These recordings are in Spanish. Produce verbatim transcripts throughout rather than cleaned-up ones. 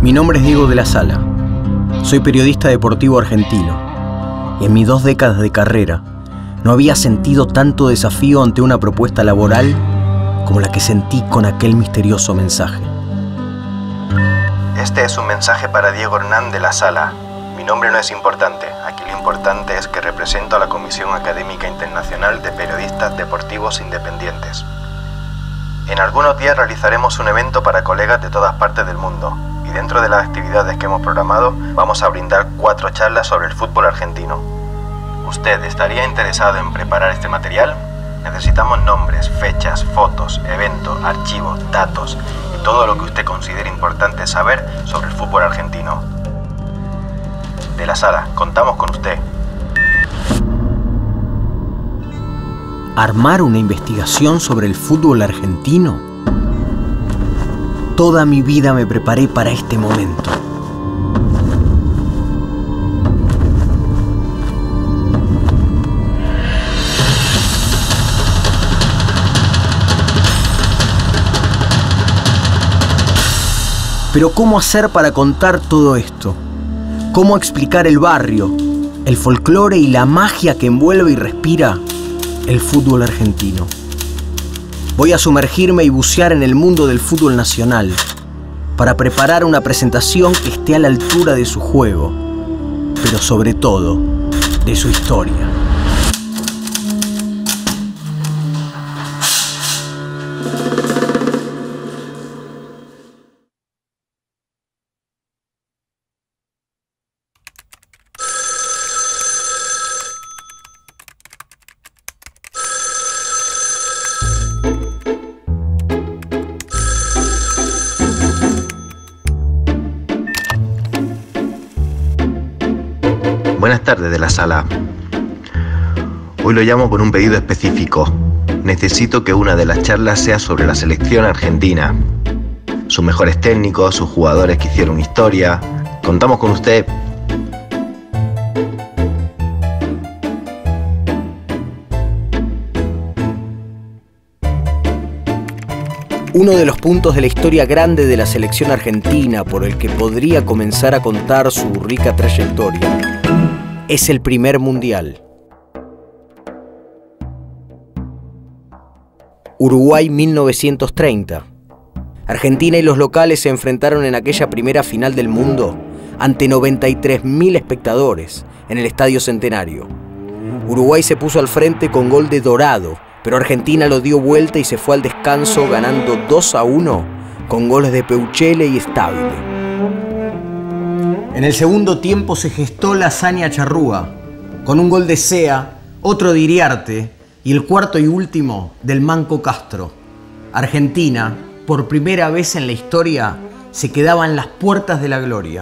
Mi nombre es Diego de la Sala. Soy periodista deportivo argentino. Y en mis dos décadas de carrera no había sentido tanto desafío ante una propuesta laboral como la que sentí con aquel misterioso mensaje. Este es un mensaje para Diego Hernán de la Sala. Mi nombre no es importante. Aquí lo importante es que represento a la Comisión Académica Internacional de Periodistas Deportivos Independientes. En algunos días realizaremos un evento para colegas de todas partes del mundo. Y dentro de las actividades que hemos programado, vamos a brindar cuatro charlas sobre el fútbol argentino. ¿Usted estaría interesado en preparar este material? Necesitamos nombres, fechas, fotos, eventos, archivos, datos y todo lo que usted considere importante saber sobre el fútbol argentino. De la Sala, contamos con usted. ¿Armar una investigación sobre el fútbol argentino? Toda mi vida me preparé para este momento. Pero ¿cómo hacer para contar todo esto? ¿Cómo explicar el barrio, el folclore y la magia que envuelve y respira el fútbol argentino? Voy a sumergirme y bucear en el mundo del fútbol nacional para preparar una presentación que esté a la altura de su juego, pero sobre todo de su historia. Buenas tardes, de la Sala. Hoy lo llamo con un pedido específico. Necesito que una de las charlas sea sobre la selección argentina. Sus mejores técnicos, sus jugadores que hicieron historia. Contamos con usted. Uno de los puntos de la historia grande de la selección argentina por el que podría comenzar a contar su rica trayectoria es el primer mundial. Uruguay mil novecientos treinta. Argentina y los locales se enfrentaron en aquella primera final del mundo ante noventa y tres mil espectadores en el Estadio Centenario. Uruguay se puso al frente con gol de Dorado, pero Argentina lo dio vuelta y se fue al descanso ganando dos a uno con goles de Peuchele y Stabile. En el segundo tiempo se gestó la hazaña charrúa, con un gol de Sea, otro de Iriarte y el cuarto y último del Manco Castro. Argentina, por primera vez en la historia, se quedaba en las puertas de la gloria.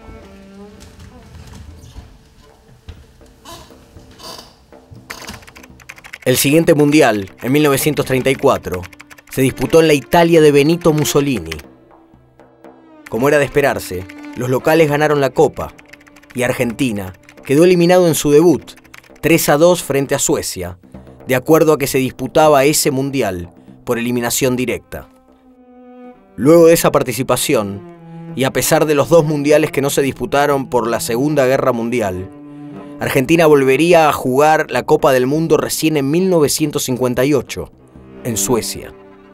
El siguiente mundial, en mil novecientos treinta y cuatro, se disputó en la Italia de Benito Mussolini. Como era de esperarse, los locales ganaron la Copa y Argentina quedó eliminado en su debut, tres a dos frente a Suecia, de acuerdo a que se disputaba ese mundial por eliminación directa. Luego de esa participación, y a pesar de los dos mundiales que no se disputaron por la Segunda Guerra Mundial, Argentina volvería a jugar la Copa del Mundo recién en mil novecientos cincuenta y ocho, en Suecia.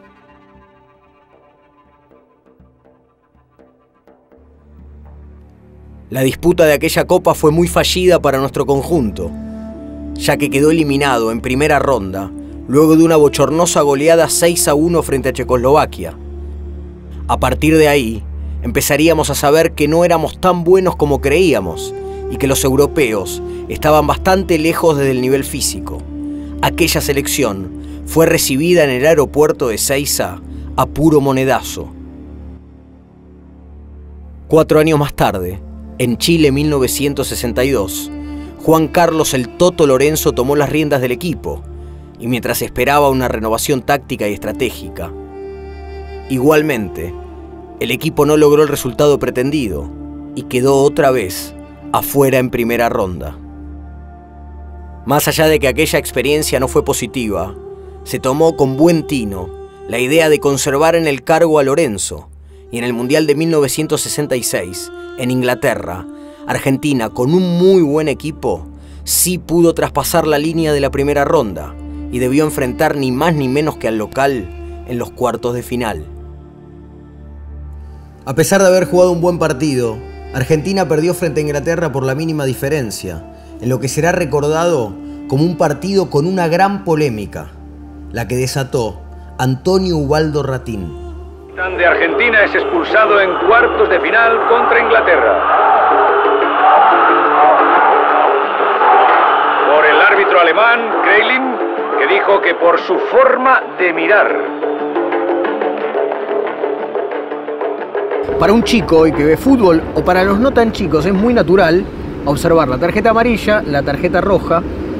La disputa de aquella Copa fue muy fallida para nuestro conjunto, ya que quedó eliminado en primera ronda, luego de una bochornosa goleada seis a uno frente a Checoslovaquia. A partir de ahí, empezaríamos a saber que no éramos tan buenos como creíamos, y que los europeos estaban bastante lejos desde el nivel físico. Aquella selección fue recibida en el aeropuerto de Ezeiza a puro monedazo. Cuatro años más tarde, en Chile mil novecientos sesenta y dos, Juan Carlos el Toto Lorenzo tomó las riendas del equipo, y mientras esperaba una renovación táctica y estratégica, igualmente, el equipo no logró el resultado pretendido y quedó otra vez afuera en primera ronda. Más allá de que aquella experiencia no fue positiva, se tomó con buen tino la idea de conservar en el cargo a Lorenzo Y en el Mundial de mil novecientos sesenta y seis, en Inglaterra, Argentina, con un muy buen equipo, sí pudo traspasar la línea de la primera ronda y debió enfrentar ni más ni menos que al local en los cuartos de final. A pesar de haber jugado un buen partido, Argentina perdió frente a Inglaterra por la mínima diferencia, en lo que será recordado como un partido con una gran polémica, la que desató Antonio Ubaldo Ratín. De Argentina es expulsado en cuartos de final contra Inglaterra. Por el árbitro alemán, Kreilin, que dijo que por su forma de mirar. Para un chico hoy que ve fútbol, o para los no tan chicos, es muy natural observar la tarjeta amarilla, la tarjeta roja.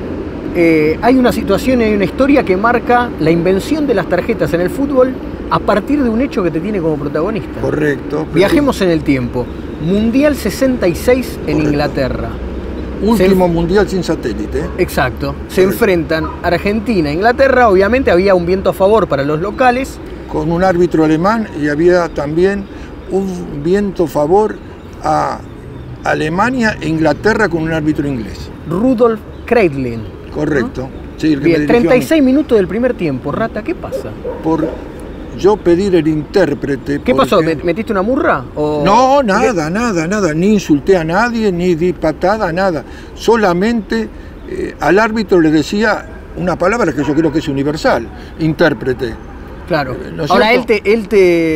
Eh, hay una situación y hay una historia que marca la invención de las tarjetas en el fútbol a partir de un hecho que te tiene como protagonista. Correcto. Viajemos en el tiempo. Mundial sesenta y seis en Correcto. Inglaterra. Último Se... mundial sin satélite. Exacto. Correcto. Se enfrentan Argentina e Inglaterra. Obviamente había un viento a favor para los locales. Con un árbitro alemán y había también un viento a favor a Alemania e Inglaterra con un árbitro inglés. Rudolf Kreilin. Correcto. ¿No? Sí, el que Bien, treinta y seis minutos del primer tiempo. Rata, ¿qué pasa? Por yo pedir el intérprete. ¿Qué porque... pasó? ¿Metiste una murra? O... No, nada, nada, nada. Ni insulté a nadie, ni di patada, nada. Solamente eh, al árbitro le decía una palabra que yo creo que es universal. Intérprete. Claro. ¿No Ahora él, te, él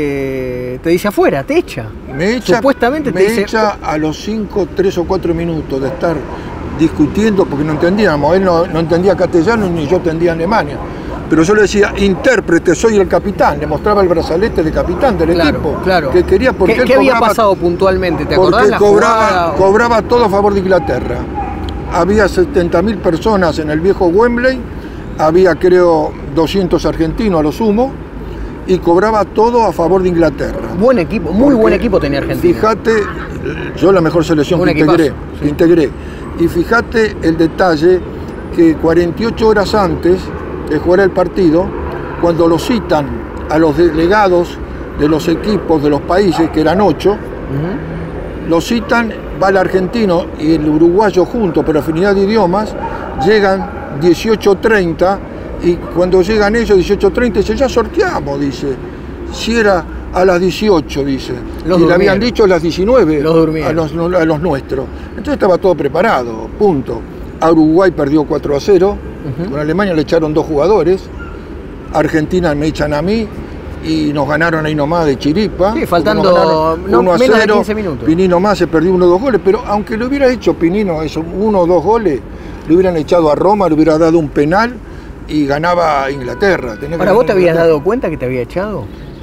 te, te dice afuera, te echa. Me echa, Supuestamente me te dice... echa a los cinco, tres o cuatro minutos de estar discutiendo, porque no entendíamos, él no, no entendía castellano ni yo entendía Alemania. Pero yo le decía, intérprete, soy el capitán, le mostraba el brazalete de capitán del claro, equipo. Claro. Que quería porque ¿Qué, él ¿qué cobraba, había pasado puntualmente? ¿Te acordás porque la cobraba, jugada, o... cobraba todo a favor de Inglaterra. Había setenta mil personas en el viejo Wembley, había creo doscientos argentinos a lo sumo, y cobraba todo a favor de Inglaterra. Buen equipo, muy buen equipo tenía Argentina. Fíjate, yo la mejor selección que integré, sí. que integré. Y fíjate el detalle que cuarenta y ocho horas antes de jugar el partido, cuando lo citan a los delegados de los equipos de los países, que eran ocho, uh-huh. lo citan, va el argentino y el uruguayo juntos por afinidad de idiomas, llegan dieciocho treinta y cuando llegan ellos dieciocho treinta dice, ya sorteamos, dice, si era a las dieciocho, dice, los y le habían dicho a las diecinueve los a, los, a los nuestros. Entonces estaba todo preparado, punto. A Uruguay perdió cuatro a cero, uh-huh. con Alemania le echaron dos jugadores, Argentina me echan a mí y nos ganaron ahí nomás de chiripa. Sí, faltando no, uno a menos cero, de quince minutos. Pinino más se perdió uno o dos goles, pero aunque le hubiera hecho Pinino eso, uno o dos goles, le hubieran echado a Roma, le hubiera dado un penal y ganaba Inglaterra. Tenía Ahora, ¿vos te habías dado cuenta que te había echado?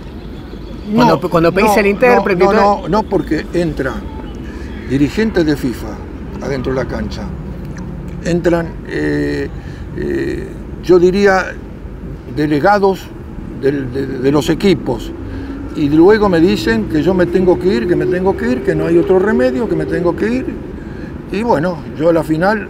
No, cuando, cuando pedís no, el intérprete... No, no, no, no, porque entra dirigentes de FIFA adentro de la cancha. Entran, eh, eh, yo diría, delegados de, de, de los equipos. Y luego me dicen que yo me tengo que ir, que me tengo que ir, que no hay otro remedio, que me tengo que ir. Y bueno, yo a la final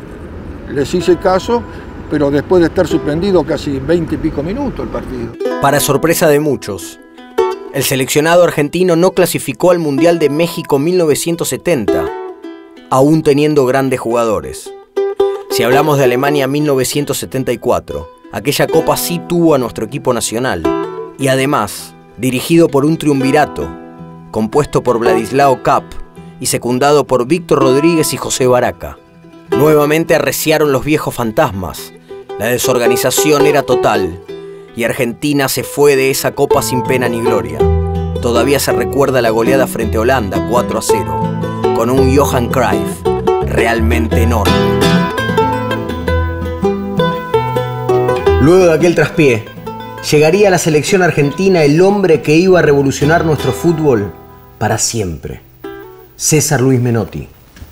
les hice caso, pero después de estar suspendido casi veinte y pico minutos el partido. Para sorpresa de muchos, el seleccionado argentino no clasificó al Mundial de México mil novecientos setenta, aún teniendo grandes jugadores. Si hablamos de Alemania mil novecientos setenta y cuatro, aquella copa sí tuvo a nuestro equipo nacional, y además, dirigido por un triunvirato, compuesto por Vladislao Kapp y secundado por Víctor Rodríguez y José Baraca. Nuevamente arreciaron los viejos fantasmas, la desorganización era total, y Argentina se fue de esa copa sin pena ni gloria. Todavía se recuerda la goleada frente a Holanda, cuatro a cero, con un Johan Cruyff realmente enorme. Luego de aquel traspié, llegaría a la selección argentina el hombre que iba a revolucionar nuestro fútbol para siempre, César Luis Menotti.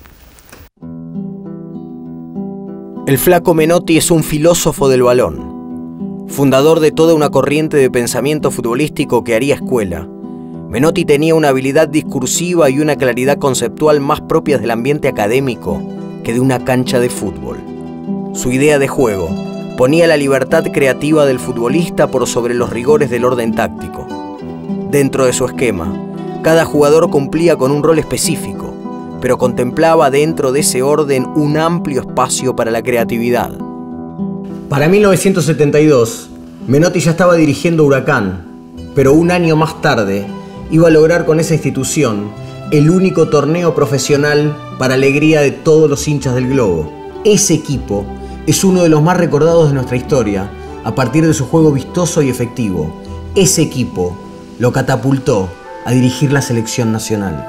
El flaco Menotti es un filósofo del balón, fundador de toda una corriente de pensamiento futbolístico que haría escuela. Menotti tenía una habilidad discursiva y una claridad conceptual más propias del ambiente académico que de una cancha de fútbol. Su idea de juego ponía la libertad creativa del futbolista por sobre los rigores del orden táctico. Dentro de su esquema, Cada jugador cumplía con un rol específico, pero contemplaba dentro de ese orden un amplio espacio para la creatividad. Para mil novecientos setenta y dos, Menotti ya estaba dirigiendo Huracán, pero un año más tarde iba a lograr con esa institución el único torneo profesional para alegría de todos los hinchas del globo. Ese equipo es uno de los más recordados de nuestra historia a partir de su juego vistoso y efectivo. Ese equipo lo catapultó a dirigir la selección nacional.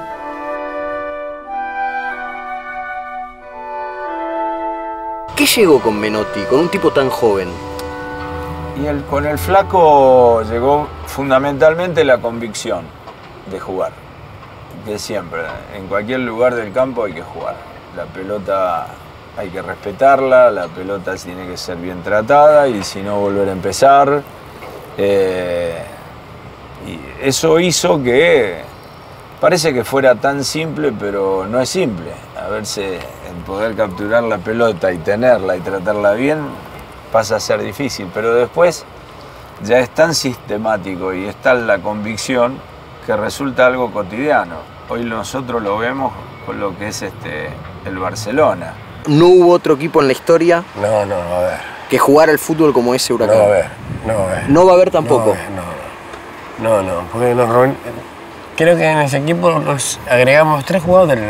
¿Qué llegó con Menotti, con un tipo tan joven? Y el, con el Flaco llegó fundamentalmente la convicción de jugar. De siempre, en cualquier lugar del campo hay que jugar. La pelota hay que respetarla, la pelota tiene que ser bien tratada y si no volver a empezar. Eh, y eso hizo que parece que fuera tan simple, pero no es simple. A verse, en poder capturar la pelota y tenerla y tratarla bien pasa a ser difícil, pero después ya es tan sistemático y es tal la convicción que resulta algo cotidiano. Hoy nosotros lo vemos con lo que es este, el Barcelona. ¿No hubo otro equipo en la historia No, no, a ver. que jugara al fútbol como ese Huracán? No va a haber, no va a haber. ¿No va a haber tampoco? No, no, no, no, porque nos reun... creo que en ese equipo nos agregamos tres jugadores.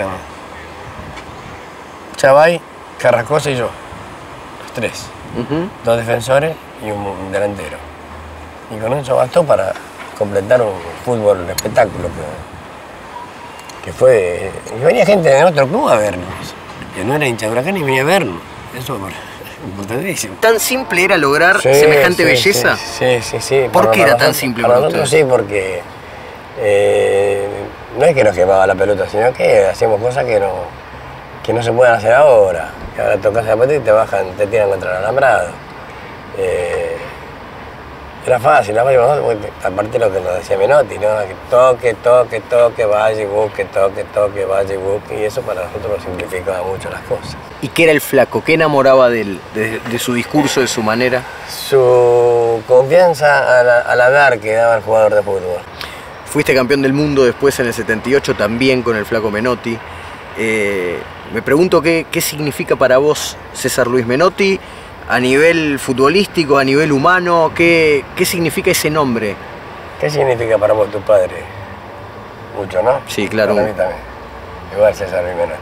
Chavay, Carrascosa y yo, los tres. Uh-huh. Dos defensores y un, un delantero. Y con eso bastó para completar un fútbol espectáculo que, que fue... Y venía gente de otro club a vernos, que no era hincha de Huracán y venía a vernos. Eso es importantísimo. ¿Tan simple era lograr sí, semejante sí, belleza? Sí, sí, sí. sí. ¿Por para, qué era para tan nosotros, simple para para nosotros? ustedes? Sí, porque eh, no es que nos quemaba la pelota, sino que hacíamos cosas que no, que no se pueden hacer ahora. Que ahora tocas la pelota y te bajan, te tiran contra el alambrado. Eh, era fácil, era fácil, aparte de lo que nos decía Menotti, ¿no? Que toque, toque, toque, vaya y busque, toque, toque, vaya y busque, y eso para nosotros simplificaba mucho las cosas. ¿Y qué era el Flaco? ¿Qué enamoraba de, él, de, de su discurso, de su manera? Su confianza al, al hablar que daba el jugador de fútbol. Fuiste campeón del mundo después en el setenta y ocho también con el Flaco Menotti. Eh, me pregunto qué, qué significa para vos César Luis Menotti a nivel futbolístico, a nivel humano, qué, qué significa ese nombre. ¿Qué significa para vos tu padre? Mucho, ¿no? Sí, claro. Para mí también. Igual César Luis Menotti.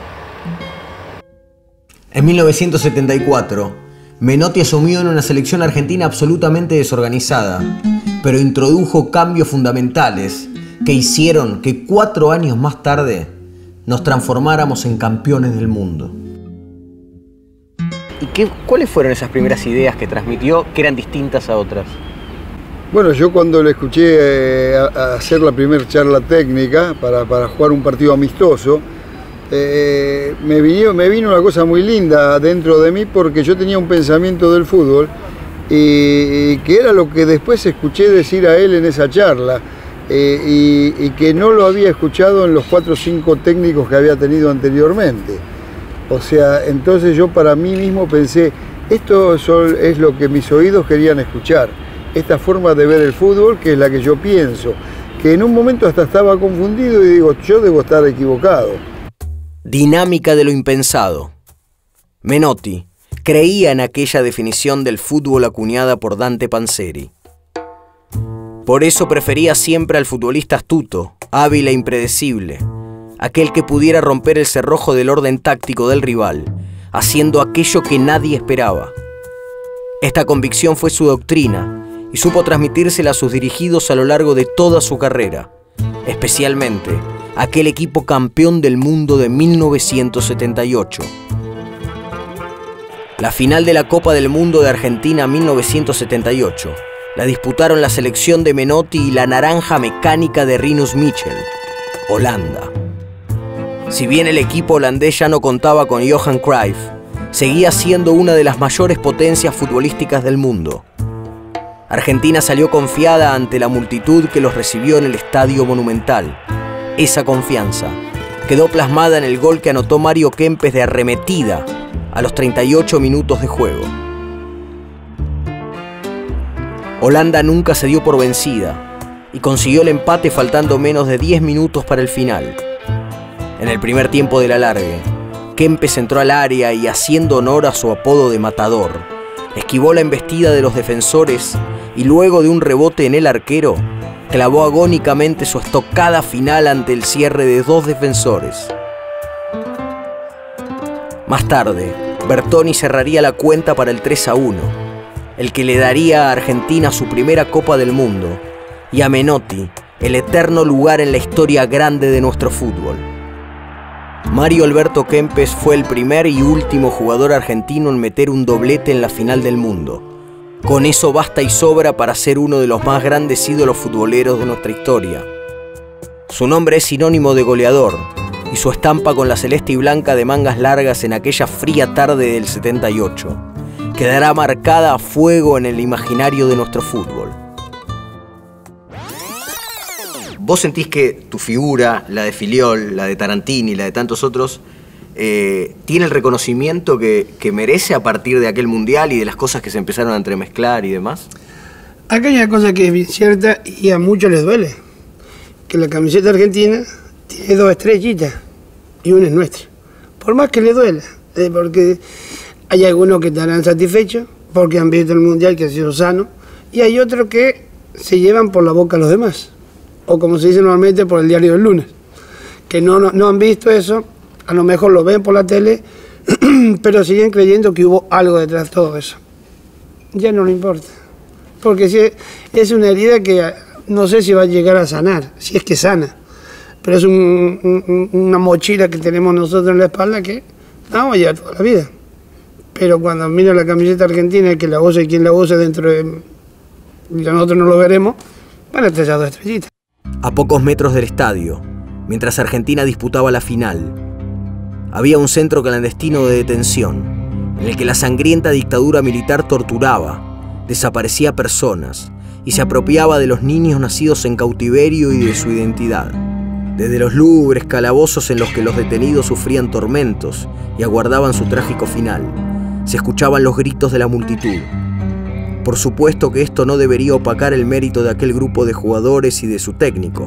En mil novecientos setenta y cuatro, Menotti asumió en una selección argentina absolutamente desorganizada, pero introdujo cambios fundamentales que hicieron que cuatro años más tarde nos transformáramos en campeones del mundo. ¿Y qué, cuáles fueron esas primeras ideas que transmitió que eran distintas a otras? Bueno, yo cuando le escuché eh, a, a hacer la primera charla técnica para, para jugar un partido amistoso, eh, me, vino, me vino una cosa muy linda dentro de mí porque yo tenía un pensamiento del fútbol y, y que era lo que después escuché decir a él en esa charla. Eh, y, y que no lo había escuchado en los cuatro o cinco técnicos que había tenido anteriormente. O sea, entonces yo para mí mismo pensé, esto es lo que mis oídos querían escuchar, esta forma de ver el fútbol que es la que yo pienso, que en un momento hasta estaba confundido y digo, yo debo estar equivocado. Dinámica de lo impensado. Menotti creía en aquella definición del fútbol acuñada por Dante Panzeri. Por eso prefería siempre al futbolista astuto, hábil e impredecible, aquel que pudiera romper el cerrojo del orden táctico del rival, haciendo aquello que nadie esperaba. Esta convicción fue su doctrina y supo transmitírsela a sus dirigidos a lo largo de toda su carrera, especialmente aquel equipo campeón del mundo de mil novecientos setenta y ocho. La final de la Copa del Mundo de Argentina mil novecientos setenta y ocho la disputaron la selección de Menotti y la naranja mecánica de Rinus Michel, Holanda. Si bien el equipo holandés ya no contaba con Johan Cruyff, seguía siendo una de las mayores potencias futbolísticas del mundo. Argentina salió confiada ante la multitud que los recibió en el Estadio Monumental. Esa confianza quedó plasmada en el gol que anotó Mario Kempes de arremetida a los treinta y ocho minutos de juego. Holanda nunca se dio por vencida, y consiguió el empate faltando menos de diez minutos para el final. En el primer tiempo del alargue, Kempes entró al área y, haciendo honor a su apodo de matador, esquivó la embestida de los defensores y luego de un rebote en el arquero, clavó agónicamente su estocada final ante el cierre de dos defensores. Más tarde, Bertoni cerraría la cuenta para el tres a uno, el que le daría a Argentina su primera Copa del Mundo y a Menotti el eterno lugar en la historia grande de nuestro fútbol. Mario Alberto Kempes fue el primer y último jugador argentino en meter un doblete en la final del mundo. Con eso basta y sobra para ser uno de los más grandes ídolos futboleros de nuestra historia. Su nombre es sinónimo de goleador, y su estampa con la celeste y blanca de mangas largas en aquella fría tarde del setenta y ocho quedará marcada a fuego en el imaginario de nuestro fútbol. ¿Vos sentís que tu figura, la de Filiol, la de Tarantini, la de tantos otros, eh, tiene el reconocimiento que, que merece a partir de aquel mundial y de las cosas que se empezaron a entremezclar y demás? Acá hay una cosa que es cierta y a muchos les duele, que la camiseta argentina tiene dos estrellitas y una es nuestra. Por más que les duela, eh, porque hay algunos que estarán satisfechos porque han visto el mundial que ha sido sano, y hay otros que se llevan por la boca a los demás, o como se dice normalmente, por el diario del lunes, que no, no, no han visto eso, a lo mejor lo ven por la tele, pero siguen creyendo que hubo algo detrás de todo eso. Ya no le importa, porque si es, es una herida que no sé si va a llegar a sanar, si es que sana, pero es un, un, una mochila que tenemos nosotros en la espalda que la vamos a llevar toda la vida. Pero cuando mira la camiseta argentina, que la use y quien la use dentro de... y nosotros no lo veremos, van a estrellar dos estrellitas. A pocos metros del estadio, mientras Argentina disputaba la final, había un centro clandestino de detención, en el que la sangrienta dictadura militar torturaba, desaparecía personas y se apropiaba de los niños nacidos en cautiverio y de su identidad. Desde los lúgubres calabozos en los que los detenidos sufrían tormentos y aguardaban su trágico final, se escuchaban los gritos de la multitud. Por supuesto que esto no debería opacar el mérito de aquel grupo de jugadores y de su técnico,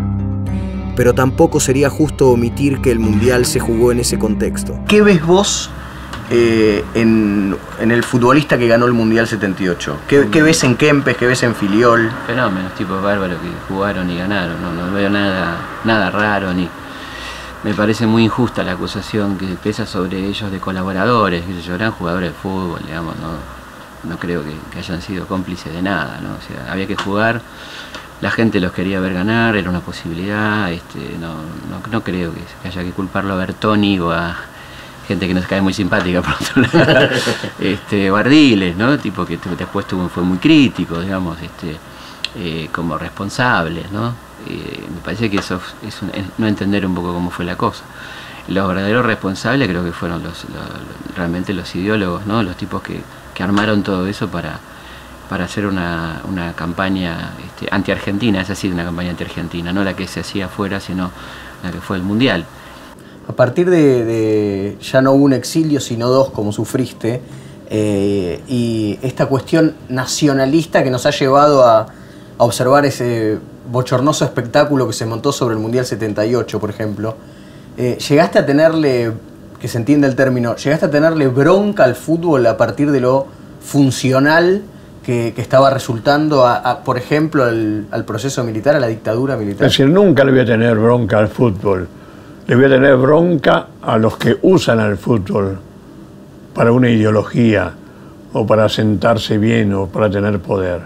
pero tampoco sería justo omitir que el Mundial se jugó en ese contexto. ¿Qué ves vos eh, en, en el futbolista que ganó el Mundial setenta y ocho? ¿Qué, qué ves en Kempes? ¿Qué ves en Filiol? Fenómenos, tipos bárbaros que jugaron y ganaron. No, no veo nada, nada raro, ni me parece muy injusta la acusación que pesa sobre ellos de colaboradores, que ellos eran jugadores de fútbol, digamos, no. No creo que, que hayan sido cómplices de nada, ¿no? O sea, había que jugar, la gente los quería ver ganar, era una posibilidad, este, no, no, no creo que, que haya que culparlo a Bertoni o a gente que nos cae muy simpática por otro lado, este, Bardiles, ¿no? Tipo que después tuvo, fue muy crítico, digamos, este, eh, como responsables, ¿no? Eh, me parece que eso es, un, es no entender un poco cómo fue la cosa. Los verdaderos responsables creo que fueron los, los realmente los ideólogos, ¿no? Los tipos que que armaron todo eso para, para hacer una, una campaña este, anti-argentina, es así, una campaña anti-argentina, no la que se hacía afuera, sino la que fue el Mundial. A partir de, de ya no un exilio, sino dos, como sufriste, eh, y esta cuestión nacionalista que nos ha llevado a, a observar ese bochornoso espectáculo que se montó sobre el Mundial setenta y ocho, por ejemplo, eh, ¿llegaste a tenerle... que se entienda el término, ¿llegaste a tenerle bronca al fútbol a partir de lo funcional que, que estaba resultando, a, a, por ejemplo, al, al proceso militar, a la dictadura militar? Es decir, nunca le voy a tener bronca al fútbol. Le voy a tener bronca a los que usan al fútbol para una ideología, o para sentarse bien, o para tener poder.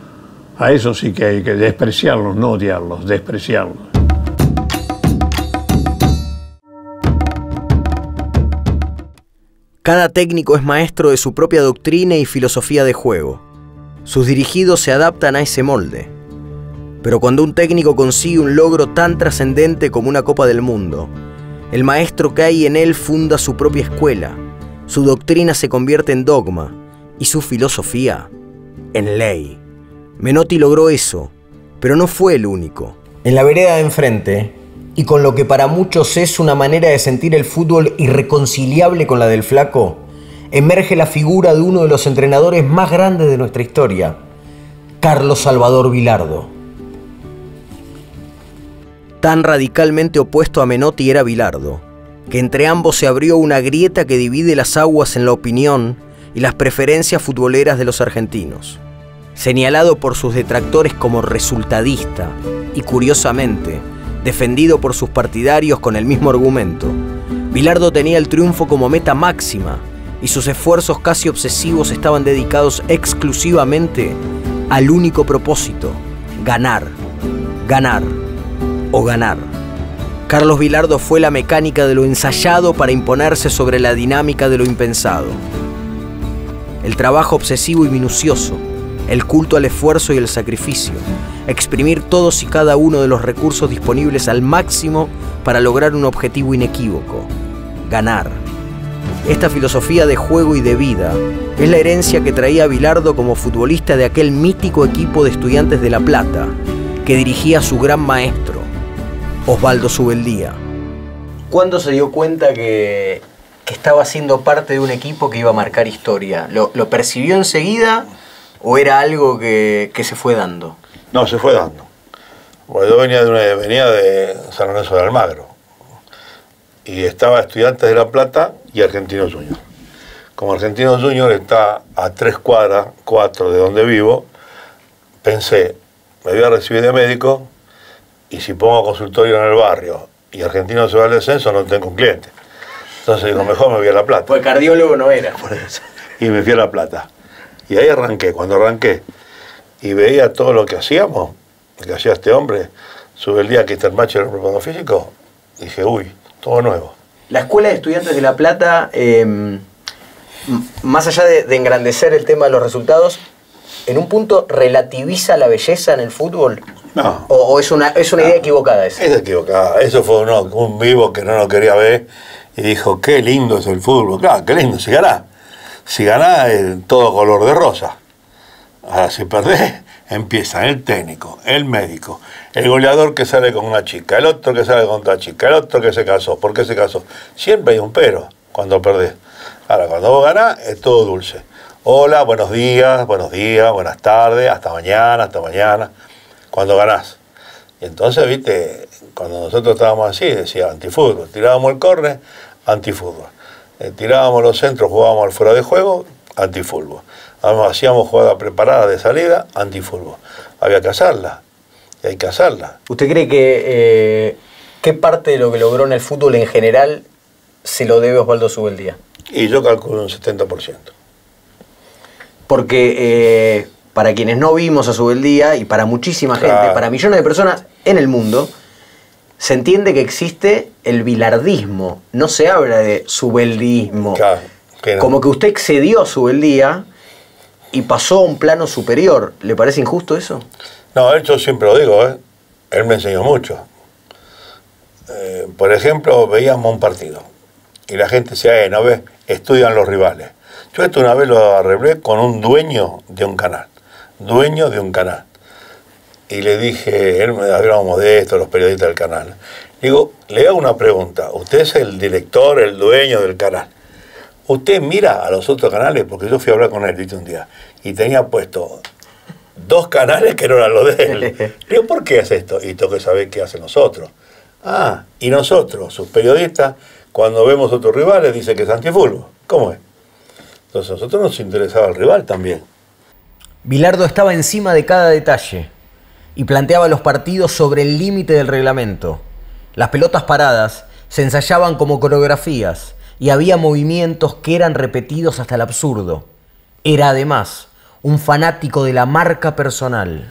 A eso sí que hay que despreciarlos, no odiarlos, despreciarlos. Cada técnico es maestro de su propia doctrina y filosofía de juego. Sus dirigidos se adaptan a ese molde. Pero cuando un técnico consigue un logro tan trascendente como una Copa del Mundo, el maestro que hay en él funda su propia escuela, su doctrina se convierte en dogma y su filosofía en ley. Menotti logró eso, pero no fue el único. En la vereda de enfrente, y con lo que para muchos es una manera de sentir el fútbol irreconciliable con la del Flaco, emerge la figura de uno de los entrenadores más grandes de nuestra historia, Carlos Salvador Vilardo. Tan radicalmente opuesto a Menotti era Bilardo, que entre ambos se abrió una grieta que divide las aguas en la opinión y las preferencias futboleras de los argentinos. Señalado por sus detractores como resultadista y, curiosamente, defendido por sus partidarios con el mismo argumento, Bilardo tenía el triunfo como meta máxima y sus esfuerzos casi obsesivos estaban dedicados exclusivamente al único propósito: ganar, ganar o ganar. Carlos Bilardo fue la mecánica de lo ensayado para imponerse sobre la dinámica de lo impensado. El trabajo obsesivo y minucioso, el culto al esfuerzo y el sacrificio, exprimir todos y cada uno de los recursos disponibles al máximo para lograr un objetivo inequívoco: ganar. Esta filosofía de juego y de vida es la herencia que traía Bilardo como futbolista de aquel mítico equipo de Estudiantes de La Plata que dirigía su gran maestro, Osvaldo Zubeldía. ¿Cuándo se dio cuenta que, que estaba siendo parte de un equipo que iba a marcar historia? ¿Lo, lo percibió enseguida o era algo que, que se fue dando? No, se fue dando. Bueno, yo venía de, una, venía de San Lorenzo de Almagro y estaba Estudiantes de La Plata y Argentinos Juniors. Como Argentinos Juniors está a tres cuadras, cuatro de donde vivo, pensé, me voy a recibir de médico y si pongo consultorio en el barrio y Argentino se va al descenso, no tengo un cliente. Entonces digo, mejor me voy a La Plata. Pues cardiólogo no era. Y me fui a La Plata. Y ahí arranqué. Cuando arranqué y veía todo lo que hacíamos, lo que hacía este hombre, Zubeldía, que está el macho del preparador físico, dije, uy, todo nuevo. La Escuela de Estudiantes de La Plata, eh, más allá de, de engrandecer el tema de los resultados, ¿en un punto relativiza la belleza en el fútbol? No. ¿O, o es una, es una no, idea equivocada esa? Es equivocada. Eso fue uno, un vivo que no lo quería ver y dijo, qué lindo es el fútbol. Claro, qué lindo, si ganás. Si ganás, es todo color de rosa. Ahora, si perdés, empiezan el técnico, el médico, el goleador que sale con una chica, el otro que sale con otra chica, el otro que se casó. ¿Por qué se casó? Siempre hay un pero cuando perdés. Ahora, cuando vos ganás, es todo dulce. Hola, buenos días, buenos días, buenas tardes, hasta mañana, hasta mañana. Cuando ganás. Y entonces, viste, cuando nosotros estábamos así, decía antifútbol. Tirábamos el córner, antifútbol. Eh, tirábamos los centros, jugábamos al fuera de juego, antifútbol. Hacíamos jugada preparada de salida, antifútbol. Había que hacerla. Y hay que hacerla. ¿Usted cree que eh, qué parte de lo que logró en el fútbol en general se lo debe a Osvaldo Zubeldía? Y yo calculo un setenta por ciento. Porque eh, para quienes no vimos a Zubeldía y para muchísima gente, claro, para millones de personas en el mundo, se entiende que existe el bilardismo. No se habla de zubeldismo. Claro, que no. Como que usted excedió a Zubeldía y pasó a un plano superior. ¿Le parece injusto eso? No, yo siempre lo digo, ¿eh? Él me enseñó mucho. Eh, por ejemplo, veíamos un partido y la gente decía, eh, no ves, estudian los rivales. Yo esto una vez lo arreglé con un dueño de un canal. Dueño de un canal. Y le dije, él me hablaba modesto, los periodistas del canal. Digo, le hago una pregunta. Usted es el director, el dueño del canal. Usted mira a los otros canales, porque yo fui a hablar con él, ¿viste? Un día, y tenía puesto dos canales que no eran los de él. Le digo, ¿por qué hace esto? Y tengo que saber qué hacen nosotros. Ah, y nosotros, sus periodistas, cuando vemos otros rivales, dicen que es antifútbol. ¿Cómo es? Entonces a nosotros nos interesaba el rival también. Bilardo estaba encima de cada detalle y planteaba los partidos sobre el límite del reglamento. Las pelotas paradas se ensayaban como coreografías y había movimientos que eran repetidos hasta el absurdo. Era además un fanático de la marca personal.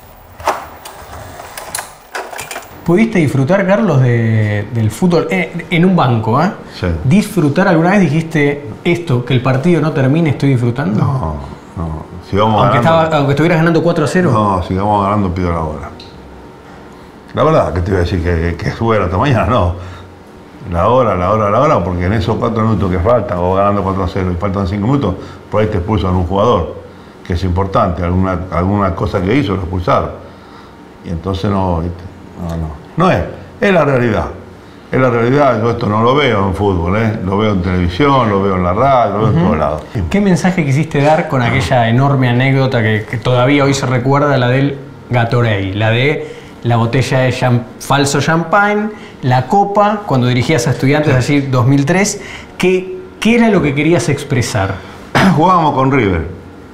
¿Pudiste disfrutar, Carlos, de, del fútbol en, en un banco? ¿eh? Sí. ¿Disfrutar alguna vez dijiste esto, que el partido no termine, estoy disfrutando? No, no. Si vamos aunque, ganando, estaba, aunque estuvieras ganando cuatro a cero. No, si vamos ganando, pido la hora. La verdad, que te iba a decir que, que estuviera hasta mañana, no. La hora, la hora, la hora, porque en esos cuatro minutos que faltan, o ganando cuatro a cero y faltan cinco minutos, por ahí te expulsan a un jugador, que es importante, alguna, alguna cosa que hizo, lo expulsaron. Y entonces no, ¿viste? No, no. No es, es la realidad. Es la realidad, yo esto no lo veo en fútbol, ¿eh? Lo veo en televisión, lo veo en la radio, lo veo uh-huh. en todos lados. ¿Qué mensaje quisiste dar con aquella enorme anécdota que, que todavía hoy se recuerda, la del Gatorade, la de la botella de champ falso champagne, la copa, cuando dirigías a Estudiantes, allí dos mil tres, ¿qué, ¿qué era lo que querías expresar? Jugábamos con River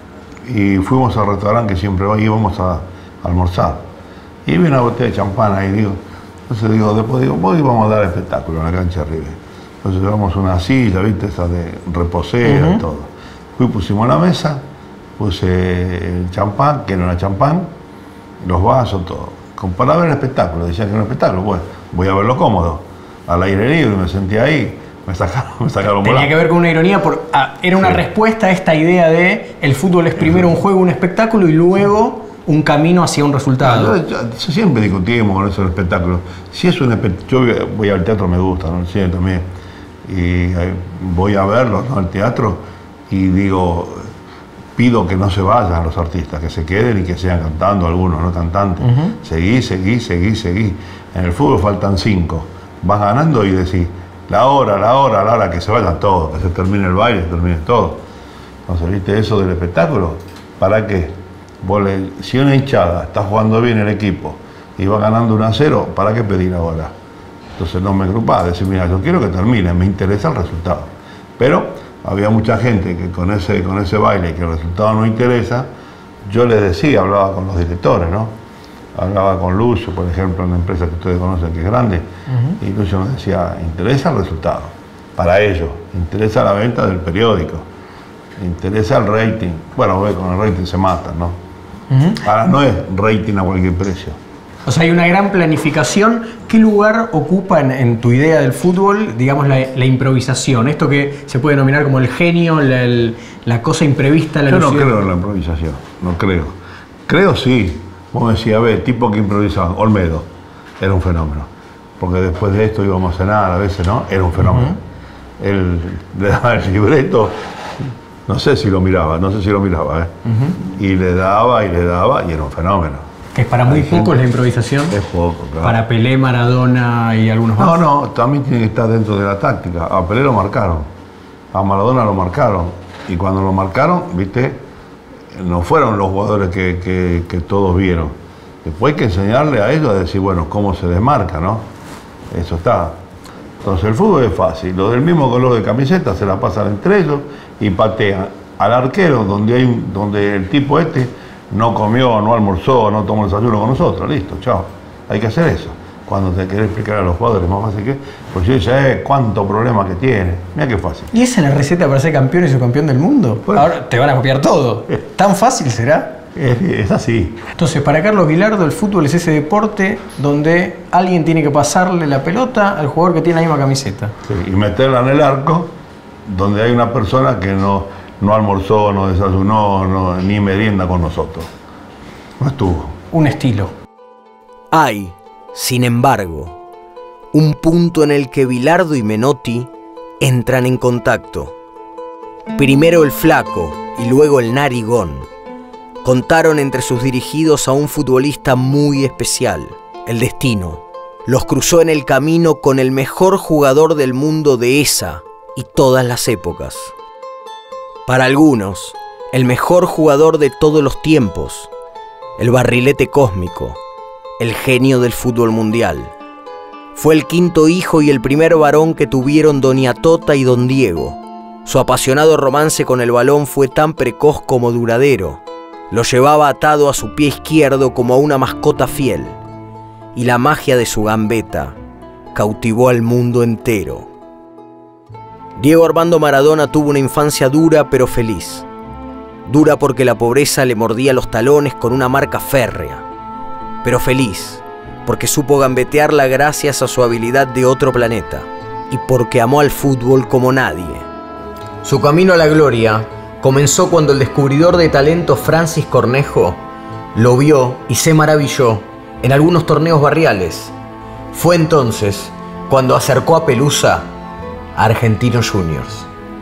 y fuimos al restaurante que siempre íbamos a, a almorzar. Y vi una botella de champán ahí, digo, entonces digo, después digo, hoy vamos a dar espectáculo en la cancha de River. Entonces llevamos una silla, viste, esa de reposera y uh-huh. todo. Fui, pusimos la mesa, puse el champán, que era una champán, los vasos, todo. Para ver el espectáculo, decían que era un espectáculo, bueno, voy a verlo cómodo, al aire libre, me sentí ahí, me sacaron, me sacaron Tenía volando. que ver con una ironía, por, ah, era una sí. respuesta a esta idea de el fútbol es primero un juego, un espectáculo y luego un camino hacia un resultado. Yo, yo, yo siempre discutimos con eso del espectáculo. Si es un espectáculo, yo voy al teatro, me gusta, ¿no? El cine también, y eh, voy a verlo, ¿no? Al teatro, y digo, pido que no se vayan los artistas, que se queden y que sigan cantando, algunos no cantantes. Uh-huh. Seguí, seguí, seguí, seguí. En el fútbol faltan cinco. Vas ganando y decís, la hora, la hora, la hora, que se vayan todos, que se termine el baile, se termine todo. Entonces, ¿viste eso del espectáculo? ¿Para qué? Vos le, si una hinchada está jugando bien el equipo y va ganando uno a cero, ¿para qué pedir ahora? Entonces no me agrupás, decir, mira, yo quiero que termine, me interesa el resultado. Pero había mucha gente que con ese, con ese baile, que el resultado no interesa, yo les decía, hablaba con los directores, ¿no? Hablaba con Lucio, por ejemplo, en la empresa que ustedes conocen que es grande, uh-huh. y Lucio nos decía, interesa el resultado, para ellos, interesa la venta del periódico, interesa el rating. Bueno, con el rating se matan, ¿no? Uh-huh. Ahora no es rating a cualquier precio. O sea, hay una gran planificación. ¿Qué lugar ocupa en, en tu idea del fútbol, digamos, la, la improvisación? Esto que se puede denominar como el genio, la, el, la cosa imprevista, la Yo lucidez. no creo en la improvisación, no creo. Creo sí. Vos decías, a ver, tipo que improvisaba, Olmedo, era un fenómeno. Porque después de esto íbamos a cenar, a veces, ¿no? Era un fenómeno. Uh-huh. Él le daba el libreto, no sé si lo miraba, no sé si lo miraba, ¿eh? Uh-huh. Y le daba y le daba y era un fenómeno. Que es para muy pocos la improvisación. Es poco, claro. Para Pelé, Maradona y algunos más. No, no, también tiene que estar dentro de la táctica. A Pelé lo marcaron, a Maradona lo marcaron. Y cuando lo marcaron, viste, no fueron los jugadores que, que, que todos vieron. Después hay que enseñarle a ellos a decir, bueno, cómo se desmarca, ¿no? Eso está. Entonces el fútbol es fácil. Los del mismo color de camiseta se la pasan entre ellos y patean al arquero donde, hay un, donde el tipo este no comió, no almorzó, no tomó el desayuno con nosotros, listo, chao. Hay que hacer eso. Cuando te querés explicar a los jugadores, más fácil que, pues yo decía, eh, cuánto problema que tiene. Mira qué fácil. ¿Y esa es la receta para ser campeón y subcampeón del mundo? Bueno, ahora te van a copiar todo. ¿Tan fácil será? Es, es así. Entonces, para Carlos Vilardo, el fútbol es ese deporte donde alguien tiene que pasarle la pelota al jugador que tiene la misma camiseta. Sí, y meterla en el arco, donde hay una persona que no... no almorzó, no desayunó, no, ni merienda con nosotros. No estuvo. Un estilo. Hay, sin embargo, un punto en el que Vilardo y Menotti entran en contacto. Primero el Flaco y luego el Narigón contaron entre sus dirigidos a un futbolista muy especial. El destino los cruzó en el camino con el mejor jugador del mundo de esa y todas las épocas. Para algunos, el mejor jugador de todos los tiempos, el barrilete cósmico, el genio del fútbol mundial. Fue el quinto hijo y el primer varón que tuvieron Doña Tota y Don Diego. Su apasionado romance con el balón fue tan precoz como duradero. Lo llevaba atado a su pie izquierdo como a una mascota fiel, y la magia de su gambeta cautivó al mundo entero. Diego Armando Maradona tuvo una infancia dura pero feliz. Dura porque la pobreza le mordía los talones con una marca férrea, pero feliz porque supo gambetearla gracias a su habilidad de otro planeta y porque amó al fútbol como nadie. Su camino a la gloria comenzó cuando el descubridor de talento Francis Cornejo lo vio y se maravilló en algunos torneos barriales. Fue entonces cuando acercó a Pelusa a Argentinos Juniors.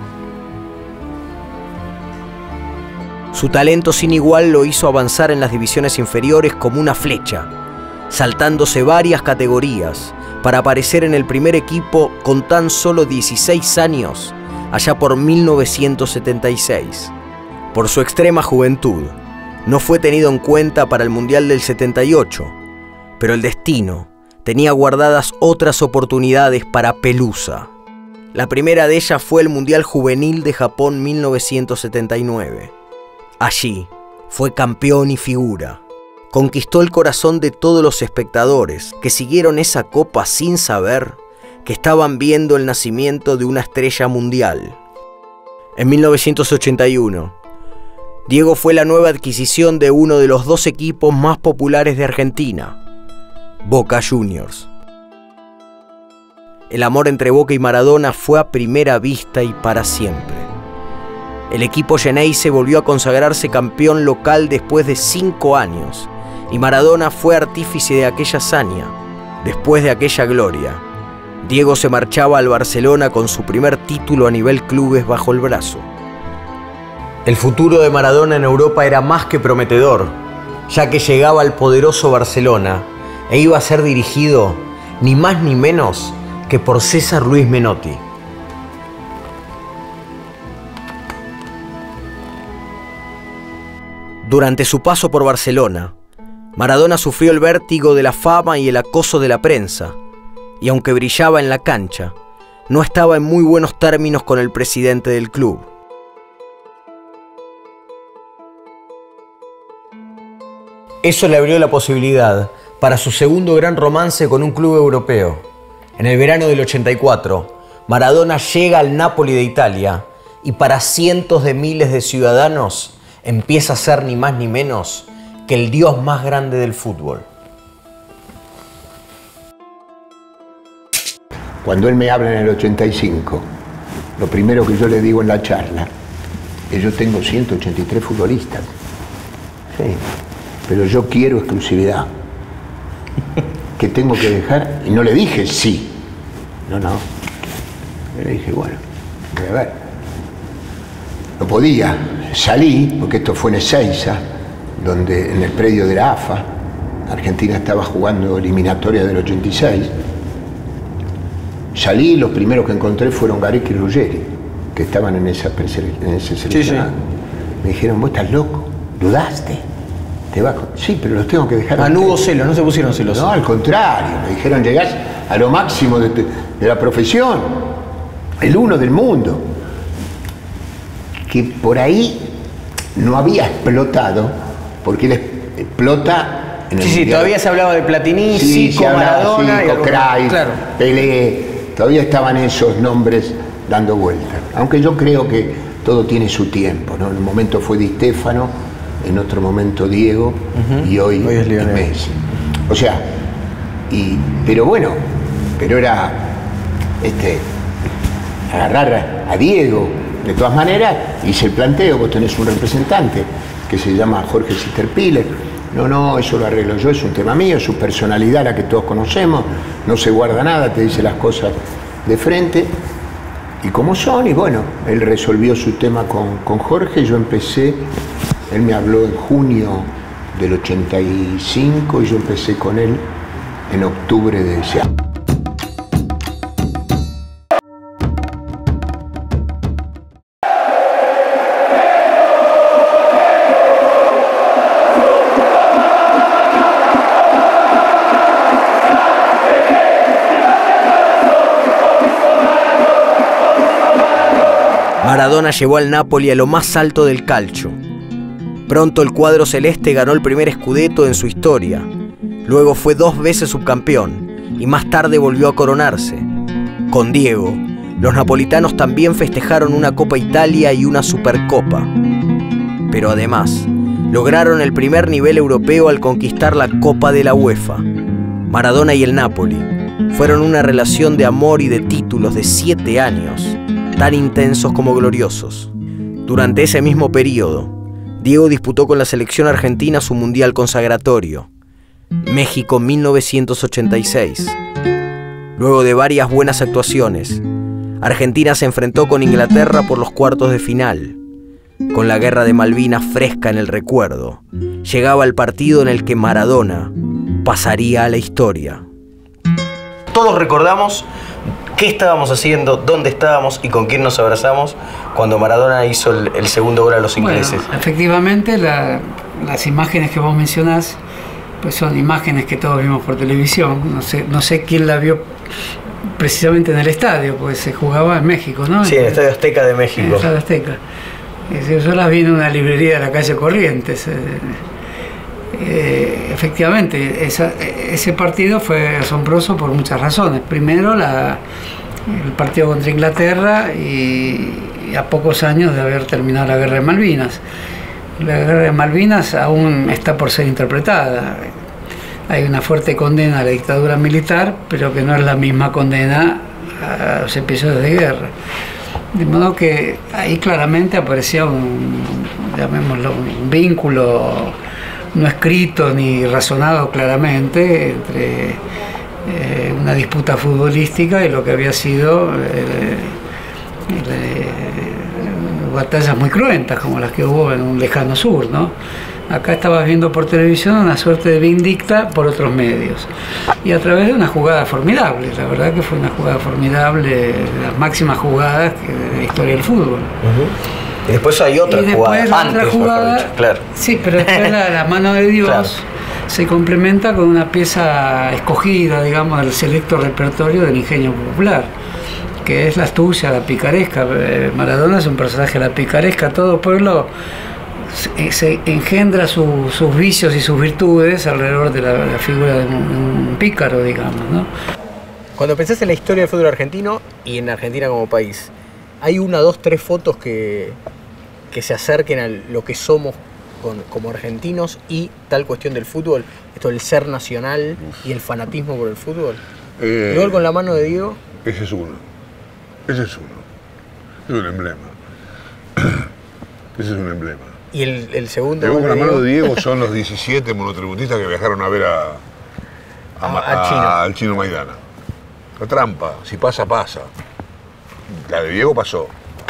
Su talento sin igual lo hizo avanzar en las divisiones inferiores como una flecha, saltándose varias categorías para aparecer en el primer equipo con tan solo dieciséis años, allá por mil novecientos setenta y seis. Por su extrema juventud, no fue tenido en cuenta para el Mundial del setenta y ocho, Pero el destino tenía guardadas otras oportunidades para Pelusa. La primera de ellas fue el Mundial Juvenil de Japón mil novecientos setenta y nueve. Allí fue campeón y figura. Conquistó el corazón de todos los espectadores que siguieron esa copa sin saber que estaban viendo el nacimiento de una estrella mundial. En mil novecientos ochenta y uno, Diego fue la nueva adquisición de uno de los dos equipos más populares de Argentina, Boca Juniors. El amor entre Boca y Maradona fue a primera vista y para siempre. El equipo Xeneize volvió a consagrarse campeón local después de cinco años y Maradona fue artífice de aquella hazaña. Después de aquella gloria, Diego se marchaba al Barcelona con su primer título a nivel clubes bajo el brazo. El futuro de Maradona en Europa era más que prometedor, ya que llegaba al poderoso Barcelona e iba a ser dirigido ni más ni menos que por César Luis Menotti. Durante su paso por Barcelona, Maradona sufrió el vértigo de la fama y el acoso de la prensa, y aunque brillaba en la cancha, no estaba en muy buenos términos con el presidente del club. Eso le abrió la posibilidad para su segundo gran romance con un club europeo. En el verano del ochenta y cuatro, Maradona llega al Napoli de Italia y para cientos de miles de ciudadanos empieza a ser ni más ni menos que el dios más grande del fútbol. Cuando él me habla en el ochenta y cinco, lo primero que yo le digo en la charla es: yo tengo ciento ochenta y tres futbolistas. Sí, pero yo quiero exclusividad. ¿Qué tengo que dejar? Y no le dije sí. No, no. Yo le dije, bueno, voy a ver. No podía. Salí, porque esto fue en Ezeiza, donde en el predio de la A F A, Argentina estaba jugando eliminatoria del ochenta y seis. Salí y los primeros que encontré fueron Gareca y Ruggeri, que estaban en, esa en ese seleccionado. Sí, sí. Me dijeron, vos estás loco, dudaste. Te va con... Sí, pero los tengo que dejar. Ah, no hubo celos, no se pusieron celos. No, al contrario, me dijeron, llegás a lo máximo de, de la profesión, el uno del mundo. Que por ahí no había explotado, porque él explota en el Sí, sí, mundial. todavía se hablaba de Platini, sí, Zico, Maradona, Zico, Cruyff, claro. Pelé, todavía estaban esos nombres dando vueltas. Aunque yo creo que todo tiene su tiempo, ¿no? En un momento fue Di Stéfano, en otro momento Diego, uh-huh. y hoy, hoy es, es Messi. O sea, y, pero bueno, pero era este, agarrar a Diego. De todas maneras, hice el planteo, vos tenés un representante que se llama Jorge Sisterpiller. No, no, eso lo arreglo yo, es un tema mío, su personalidad, la que todos conocemos, no se guarda nada, te dice las cosas de frente y como son, y bueno, él resolvió su tema con, con Jorge, yo empecé, él me habló en junio del ochenta y cinco y yo empecé con él en octubre de ese año. Maradona llevó al Napoli a lo más alto del calcio. Pronto el cuadro celeste ganó el primer scudetto en su historia. Luego fue dos veces subcampeón y más tarde volvió a coronarse. Con Diego, los napolitanos también festejaron una Copa Italia y una Supercopa. Pero además, lograron el primer nivel europeo al conquistar la Copa de la UEFA. Maradona y el Napoli fueron una relación de amor y de títulos de siete años, tan intensos como gloriosos. Durante ese mismo periodo, Diego disputó con la selección argentina su mundial consagratorio, México mil novecientos ochenta y seis. Luego de varias buenas actuaciones, Argentina se enfrentó con Inglaterra por los cuartos de final. Con la guerra de Malvinas fresca en el recuerdo, llegaba el partido en el que Maradona pasaría a la historia. Todos recordamos qué estábamos haciendo, dónde estábamos y con quién nos abrazamos cuando Maradona hizo el, el segundo gol a los ingleses. Bueno, efectivamente, la, las imágenes que vos mencionás pues son imágenes que todos vimos por televisión. No sé, no sé quién la vio precisamente en el estadio, pues se jugaba en México, ¿no? Sí, en el Estadio Azteca de México. En el Estadio Azteca. Yo las vi en una librería de la calle Corrientes. Eh, efectivamente, esa, ese partido fue asombroso por muchas razones. Primero, la, el partido contra Inglaterra y, y a pocos años de haber terminado la Guerra de Malvinas. La Guerra de Malvinas aún está por ser interpretada. Hay una fuerte condena a la dictadura militar, pero que no es la misma condena a los episodios de guerra. De modo que ahí claramente aparecía un, llamémoslo, un vínculo no escrito ni razonado claramente entre eh, una disputa futbolística y lo que había sido eh, eh, batallas muy cruentas como las que hubo en un lejano sur, ¿no? Acá estabas viendo por televisión una suerte de vindicta por otros medios y a través de una jugada formidable. La verdad que fue una jugada formidable, de las máximas jugadas de la historia del fútbol. Uh-huh. Y después hay otra y jugada, después antes, otra jugada, dicho, claro. Sí, pero después la, la mano de Dios claro. se complementa con una pieza escogida, digamos, del selecto repertorio del ingenio popular, que es la astucia, la picaresca. Maradona es un personaje de la picaresca, todo pueblo se, se engendra su, sus vicios y sus virtudes alrededor de la, la figura de un, un pícaro, digamos, ¿no? Cuando pensás en la historia del fútbol argentino y en Argentina como país, ¿hay una, dos, tres fotos que, que se acerquen a lo que somos con, como argentinos y tal cuestión del fútbol? Esto del ser nacional y el fanatismo por el fútbol. Eh, ¿El gol con la mano de Diego? Ese es uno. Ese es uno. Es un emblema. Ese es un emblema. ¿Y el, el segundo? El gol con la mano de Diego son los diecisiete monotributistas que viajaron a ver a, a, a, a, chino. a, al Chino Maidana. La trampa, si pasa, pasa. La de Diego pasó.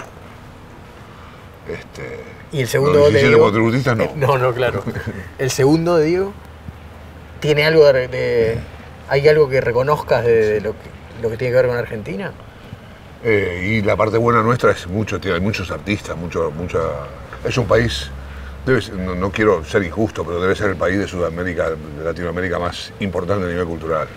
Este, ¿Y el segundo gol de Diego? Los monotributistas no. No, no, claro. ¿El segundo de Diego? ¿Tiene algo de, de hay algo que reconozcas de, de lo, que, lo que tiene que ver con Argentina? Eh, y la parte buena nuestra es mucho, hay muchos artistas, mucho, mucha. Es un país, debe ser, no, no quiero ser injusto, pero debe ser el país de Sudamérica, de Latinoamérica más importante a nivel cultural.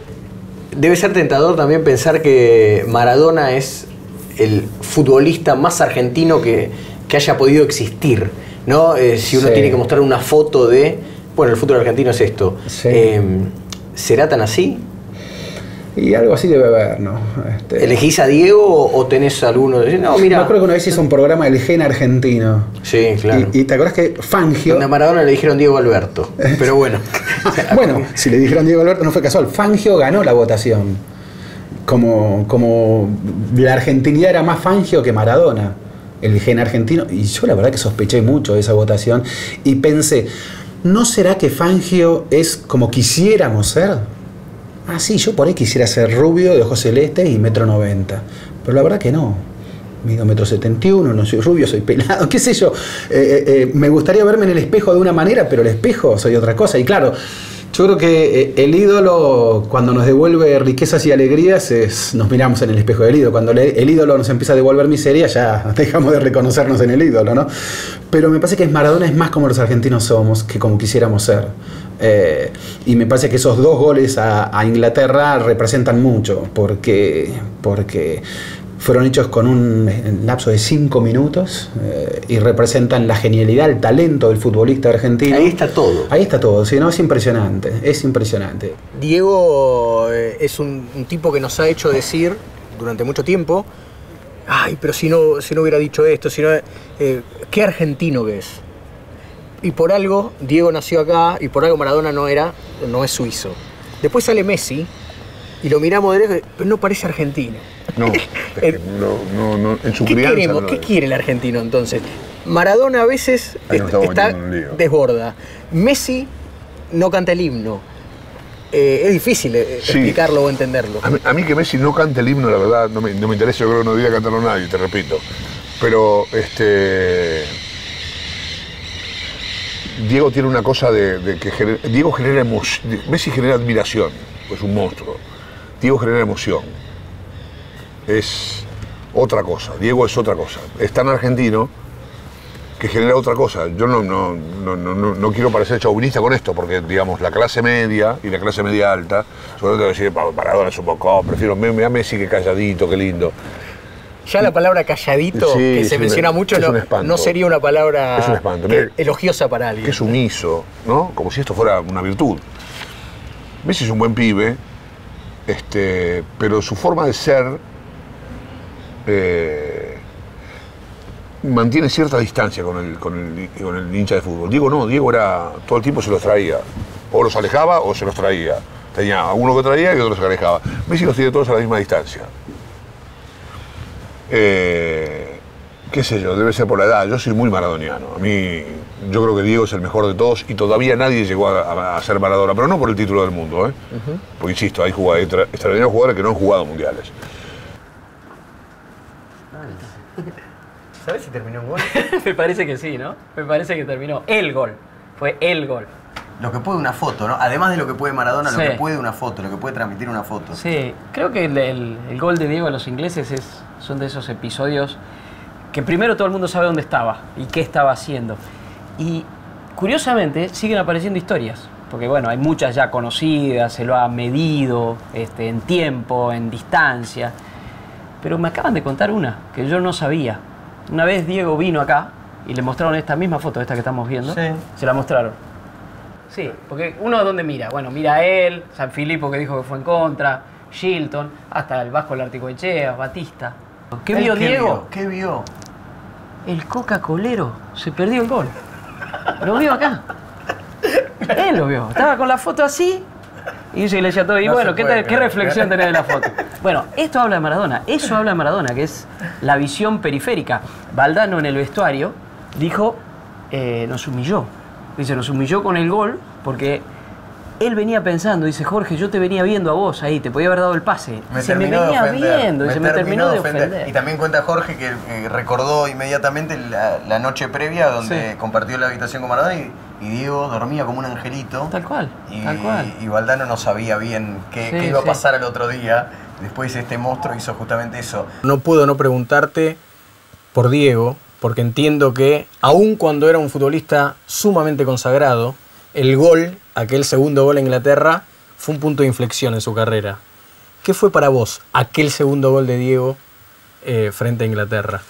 Debe ser tentador también pensar que Maradona es el futbolista más argentino que, que haya podido existir, ¿no? Eh, si uno sí. tiene que mostrar una foto de, bueno, el fútbol argentino es esto. Sí. Eh, ¿Será tan así? Y algo así debe haber, ¿no? Este... ¿Elegís a Diego o tenés alguno? No, mira. Yo creo que una vez hizo un programa del gen argentino. Sí, claro. Y, y te acordás que Fangio. A Maradona le dijeron Diego Alberto, pero bueno. Bueno, si le dijeron Diego Alberto no fue casual. Fangio ganó la votación. Como, como la argentinidad era más Fangio que Maradona, el gen argentino. Y yo la verdad que sospeché mucho de esa votación. Y pensé, ¿no será que Fangio es como quisiéramos ser? Ah, sí, yo por ahí quisiera ser rubio, de ojos celestes y metro noventa. Pero la verdad que no. Mido metro setenta y uno, no soy rubio, soy pelado, qué sé yo. Eh, eh, me gustaría verme en el espejo de una manera, pero el espejo soy otra cosa. Y claro, yo creo que el ídolo, cuando nos devuelve riquezas y alegrías, es, nos miramos en el espejo del ídolo. Cuando el ídolo nos empieza a devolver miseria, ya dejamos de reconocernos en el ídolo, ¿no? Pero me parece que Maradona es más como los argentinos somos, que como quisiéramos ser. Eh, y me parece que esos dos goles a, a Inglaterra representan mucho, porque, porque fueron hechos con un lapso de cinco minutos eh, y representan la genialidad, el talento del futbolista argentino. Ahí está todo. Ahí está todo, ¿sí? ¿No? Es impresionante, es impresionante. Diego eh, es un, un tipo que nos ha hecho decir durante mucho tiempo, ay, pero si no, si no hubiera dicho esto, si no, eh, ¿qué argentino que es? Y por algo Diego nació acá y por algo Maradona no era, no es suizo. Después sale Messi y lo miramos de lejos, pero no parece argentino. No, es que no, no, no, en su ¿Qué crianza queremos? no ¿Qué quiere el argentino entonces? Maradona a veces Ahí nos está desborda. Messi no canta el himno. Eh, es difícil eh, sí. explicarlo o entenderlo. A mí, a mí que Messi no cante el himno, la verdad, no me, no me interesa, yo creo que no debería cantarlo nadie, te repito. Pero, este... Diego tiene una cosa de, de que genera, Diego genera emoción, Messi genera admiración, es un monstruo. Diego genera emoción. Es otra cosa, Diego es otra cosa. Es tan argentino que genera otra cosa. Yo no, no, no, no, no quiero parecer chauvinista con esto, porque, digamos, la clase media y la clase media alta, sobre todo te voy a decir, Maradona es un poco, prefiero a Messi que calladito, qué lindo. Ya la palabra calladito, sí, que se un, menciona mucho, no, no sería una palabra es un espanto. Mira, elogiosa para alguien. Que sumiso, ¿no? Como si esto fuera una virtud. Messi es un buen pibe, este, pero su forma de ser eh, mantiene cierta distancia con el, con, el, con el hincha de fútbol. Diego no, Diego era todo el tiempo se los traía. O los alejaba o se los traía. Tenía a uno que traía y otro se alejaba. Messi los tiene todos a la misma distancia. Eh, qué sé yo, debe ser por la edad. Yo soy muy maradoniano. A mí, yo creo que Diego es el mejor de todos y todavía nadie llegó a, a, a ser Maradona, pero no por el título del mundo, ¿eh? Uh-huh. Porque insisto, hay jugadores, extraordinarios jugadores que no han jugado mundiales. ¿Sabes si terminó un gol? Me parece que sí, ¿no? Me parece que terminó el gol. Fue el gol. Lo que puede una foto, ¿no? Además de lo que puede Maradona, sí. Lo que puede una foto, lo que puede transmitir una foto. Sí, creo que el, el, el gol de Diego a los ingleses es, son de esos episodios que primero todo el mundo sabe dónde estaba y qué estaba haciendo. Y curiosamente siguen apareciendo historias, porque bueno, hay muchas ya conocidas, se lo ha medido este, en tiempo, en distancia, pero me acaban de contar una que yo no sabía. Una vez Diego vino acá y le mostraron esta misma foto, esta que estamos viendo, sí. Se la mostraron. Sí, porque uno ¿dónde mira? Bueno, mira a él, San Filipo que dijo que fue en contra, Shilton, hasta el Vasco Larticoechea, Batista. ¿Qué vio qué Diego? Vio? ¿Qué vio? El Coca-Colero se perdió el gol. Lo vio acá. Él lo vio. Estaba con la foto así y yo le decía todo. Y no bueno, ¿qué, puede, ¿qué reflexión tenés de la foto? Bueno, esto habla de Maradona. Eso habla de Maradona, que es la visión periférica. Valdano en el vestuario dijo, eh, nos humilló. Dice, nos humilló con el gol porque él venía pensando, dice, Jorge, yo te venía viendo a vos ahí, te podía haber dado el pase. Me, se me venía viendo, me, se me terminó de ofender. ofender. Y también cuenta Jorge que eh, recordó inmediatamente la, la noche previa donde sí. compartió la habitación con Maradona y, y Diego dormía como un angelito. Tal cual, y, tal cual. Y Valdano no sabía bien qué, sí, qué iba a pasar sí. al otro día. Después este monstruo hizo justamente eso. No puedo no preguntarte por Diego, porque entiendo que, aun cuando era un futbolista sumamente consagrado, el gol, aquel segundo gol a Inglaterra, fue un punto de inflexión en su carrera. ¿Qué fue para vos aquel segundo gol de Diego eh, frente a Inglaterra?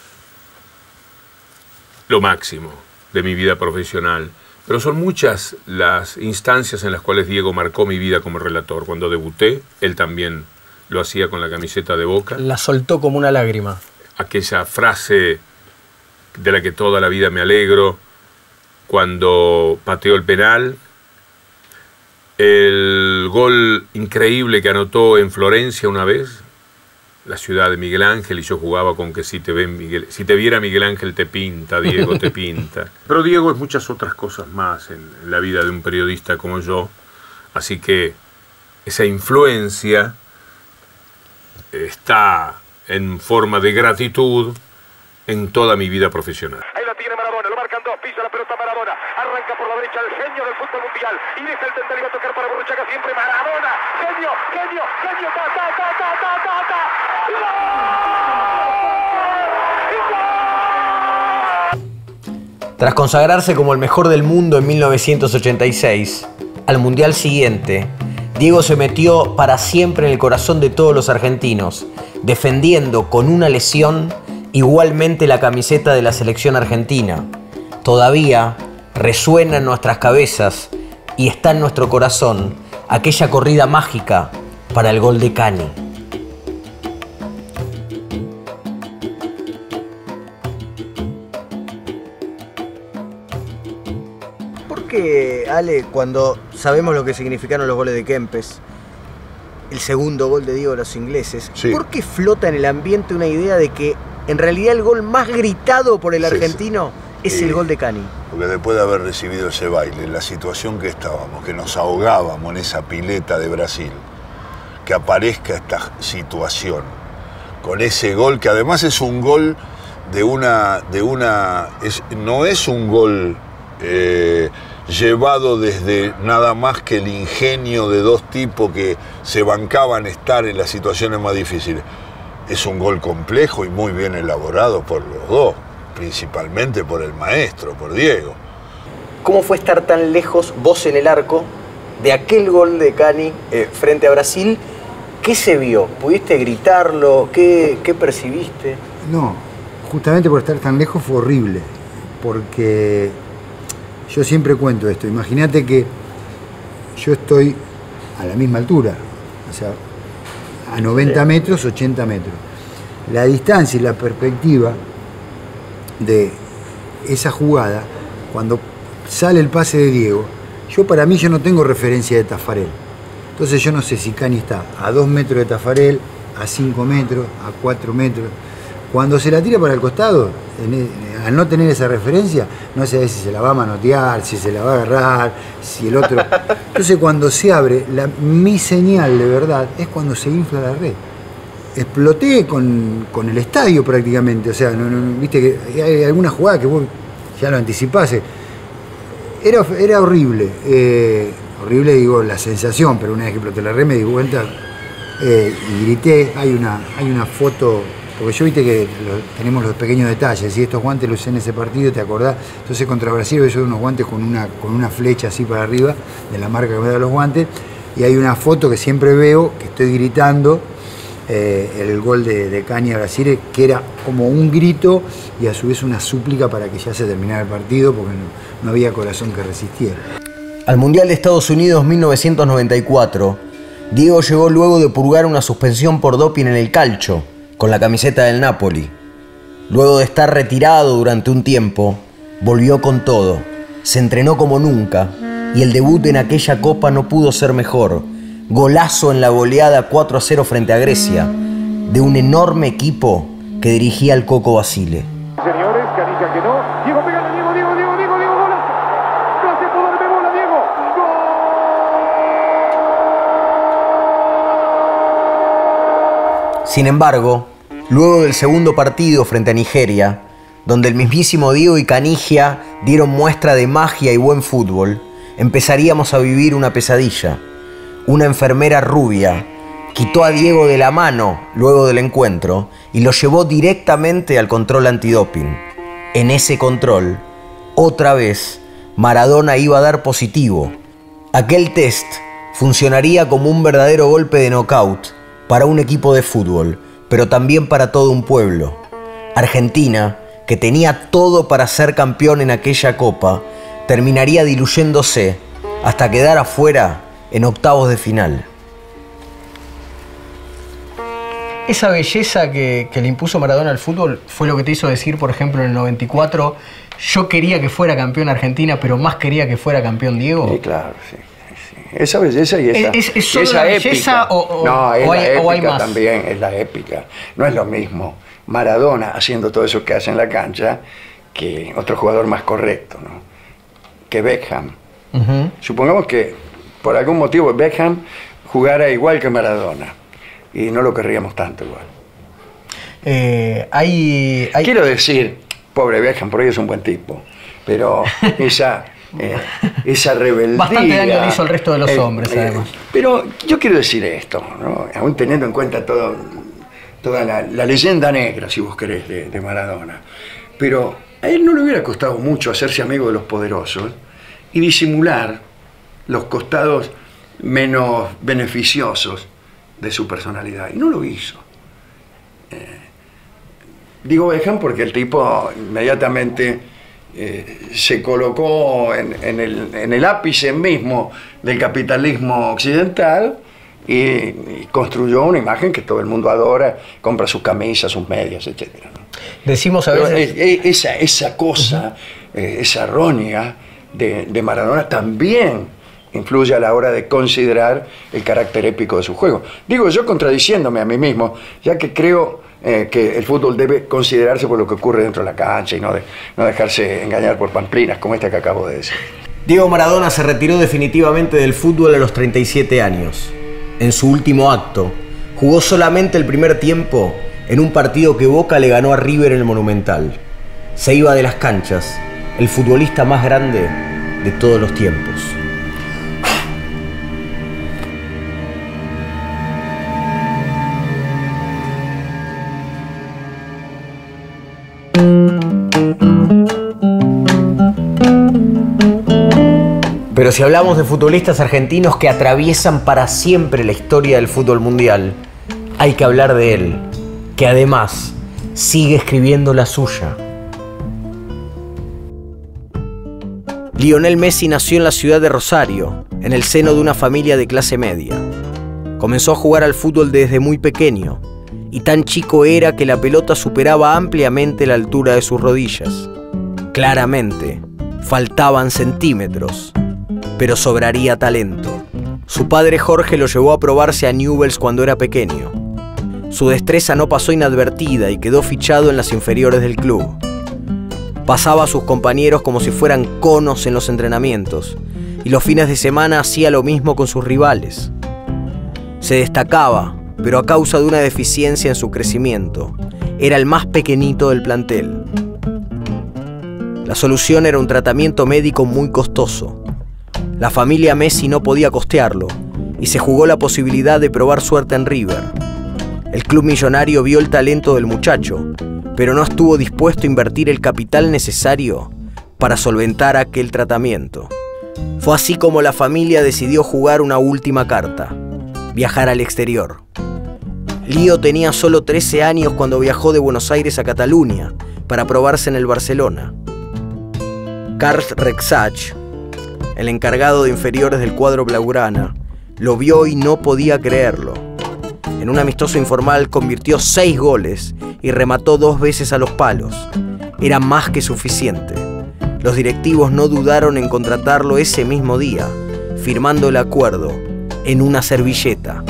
Lo máximo de mi vida profesional. Pero son muchas las instancias en las cuales Diego marcó mi vida como relator. Cuando debuté, él también lo hacía con la camiseta de Boca. La soltó como una lágrima. Aquella frase de la que toda la vida me alegro, cuando pateó el penal, el gol increíble que anotó en Florencia una vez, la ciudad de Miguel Ángel, y yo jugaba con que si te, ven Miguel, si te viera Miguel Ángel te pinta, Diego te pinta. Pero Diego es muchas otras cosas más en, en la vida de un periodista como yo, así que esa influencia está en forma de gratitud en toda mi vida profesional. Ahí la tiene Maradona, lo marcan dos, pisa la pelota Maradona, arranca por la derecha el genio del fútbol mundial y deja el central y va a tocar para Borruchaga siempre Maradona, genio, genio, genio, ta, ta, ta, ta, ta, ta, ta. Tras consagrarse como el mejor del mundo en mil novecientos ochenta y seis, al mundial siguiente, Diego se metió para siempre en el corazón de todos los argentinos, defendiendo con una lesión igualmente la camiseta de la selección argentina. Todavía resuena en nuestras cabezas y está en nuestro corazón aquella corrida mágica para el gol de Cani. ¿Por qué, Ale, cuando sabemos lo que significaron los goles de Kempes, el segundo gol de Diego a los ingleses, sí. ¿por qué flota en el ambiente una idea de que en realidad el gol más gritado por el argentino sí, sí. es el gol de Cani? Porque después de haber recibido ese baile, la situación que estábamos, que nos ahogábamos en esa pileta de Brasil, que aparezca esta situación, con ese gol, que además es un gol de una... De una es, no es un gol eh, llevado desde nada más que el ingenio de dos tipos que se bancaban estar en las situaciones más difíciles. Es un gol complejo y muy bien elaborado por los dos, principalmente por el maestro, por Diego. ¿Cómo fue estar tan lejos, vos en el arco, de aquel gol de Cani eh, frente a Brasil? ¿Qué se vio? ¿Pudiste gritarlo? ¿Qué, qué percibiste? No, justamente por estar tan lejos fue horrible, porque yo siempre cuento esto. Imagínate que yo estoy a la misma altura, o sea, a noventa metros, ochenta metros. La distancia y la perspectiva de esa jugada, cuando sale el pase de Diego, yo para mí yo no tengo referencia de Taffarel. Entonces yo no sé si Cani está a dos metros de Taffarel, a cinco metros, a cuatro metros. Cuando se la tira para el costado, en, al no tener esa referencia, no sé si se la va a manotear, si se la va a agarrar, si el otro... Entonces cuando se abre, la, mi señal de verdad es cuando se infla la red. Exploté con, con el estadio prácticamente, o sea, no, no, viste que hay alguna jugada que vos ya lo anticipás. Era, era horrible, eh, horrible digo la sensación, pero una vez que exploté la red me di vuelta eh, y grité. Hay una, hay una foto, porque yo viste que lo, tenemos los pequeños detalles, y estos guantes los usé en ese partido, ¿te acordás? Entonces contra Brasil yo unos guantes con una, con una flecha así para arriba, de la marca que me da los guantes, y hay una foto que siempre veo, que estoy gritando, eh, el gol de, de Cani a Brasil, que era como un grito y a su vez una súplica para que ya se terminara el partido, porque no, no había corazón que resistiera. Al Mundial de Estados Unidos mil novecientos noventa y cuatro, Diego llegó luego de purgar una suspensión por doping en el calcio, con la camiseta del Napoli. Luego de estar retirado durante un tiempo, volvió con todo, se entrenó como nunca, y el debut en aquella Copa no pudo ser mejor. Golazo en la goleada cuatro a cero frente a Grecia, de un enorme equipo que dirigía el Coco Basile. Señores, Canilla que no. Diego, pégale, Diego, Diego, Diego, Diego, Diego, golazo. Gracias por darme bola, Diego. ¡Gol! Sin embargo, luego del segundo partido frente a Nigeria, donde el mismísimo Diego y Canigia dieron muestra de magia y buen fútbol, empezaríamos a vivir una pesadilla. Una enfermera rubia quitó a Diego de la mano luego del encuentro y lo llevó directamente al control antidoping. En ese control, otra vez, Maradona iba a dar positivo. Aquel test funcionaría como un verdadero golpe de knockout para un equipo de fútbol, pero también para todo un pueblo. Argentina, que tenía todo para ser campeón en aquella Copa, terminaría diluyéndose hasta quedar afuera en octavos de final. Esa belleza que, que le impuso Maradona al fútbol fue lo que te hizo decir, por ejemplo, en el noventa y cuatro, yo quería que fuera campeón Argentina, pero más quería que fuera campeón Diego. Sí, claro, sí. sí. Esa belleza y esa, ¿Es, es solo esa la belleza épica. o, o, no, es o, la hay, épica o hay más? También, es la épica. No es lo mismo Maradona haciendo todo eso que hace en la cancha que otro jugador más correcto, ¿no? Que Beckham. Uh-huh. Supongamos que por algún motivo Beckham jugara igual que Maradona y no lo querríamos tanto igual. Eh, hay, hay... Quiero decir, pobre Beckham, por ahí es un buen tipo, pero esa, eh, esa rebeldía... Bastante daño le hizo al resto de los eh, hombres, eh, además. Pero yo quiero decir esto, ¿no? Aún teniendo en cuenta todo, toda la, la leyenda negra, si vos querés, de, de Maradona, pero a él no le hubiera costado mucho hacerse amigo de los poderosos y disimular los costados menos beneficiosos de su personalidad. Y no lo hizo. Eh, digo Beckham porque el tipo inmediatamente eh, se colocó en, en, el, en el ápice mismo del capitalismo occidental y, y construyó una imagen que todo el mundo adora, compra sus camisas, sus medias, etcétera, ¿no? Decimos a veces... Pero, eh, esa, esa cosa, uh-huh. eh, esa roña de, de Maradona también influye a la hora de considerar el carácter épico de su juego. Digo yo contradiciéndome a mí mismo, ya que creo eh, que el fútbol debe considerarse por lo que ocurre dentro de la cancha y no, de, no dejarse engañar por pamplinas como esta que acabo de decir. Diego Maradona se retiró definitivamente del fútbol a los treinta y siete años. En su último acto, jugó solamente el primer tiempo en un partido que Boca le ganó a River en el Monumental. Se iba de las canchas, el futbolista más grande de todos los tiempos. Pero si hablamos de futbolistas argentinos que atraviesan para siempre la historia del fútbol mundial, hay que hablar de él, que además sigue escribiendo la suya. Lionel Messi nació en la ciudad de Rosario, en el seno de una familia de clase media. Comenzó a jugar al fútbol desde muy pequeño, y tan chico era que la pelota superaba ampliamente la altura de sus rodillas. Claramente, faltaban centímetros, pero sobraría talento. Su padre Jorge lo llevó a probarse a Newell's cuando era pequeño. Su destreza no pasó inadvertida y quedó fichado en las inferiores del club. Pasaba a sus compañeros como si fueran conos en los entrenamientos, y los fines de semana hacía lo mismo con sus rivales. Se destacaba, pero a causa de una deficiencia en su crecimiento, era el más pequeñito del plantel. La solución era un tratamiento médico muy costoso. La familia Messi no podía costearlo, y se jugó la posibilidad de probar suerte en River. El club millonario vio el talento del muchacho, pero no estuvo dispuesto a invertir el capital necesario para solventar aquel tratamiento. Fue así como la familia decidió jugar una última carta: viajar al exterior. Lío tenía solo trece años cuando viajó de Buenos Aires a Cataluña para probarse en el Barcelona. Karl Rexach, el encargado de inferiores del cuadro blaugrana, lo vio y no podía creerlo. En un amistoso informal convirtió seis goles y remató dos veces a los palos. Era más que suficiente. Los directivos no dudaron en contratarlo ese mismo día, firmando el acuerdo en una servilleta.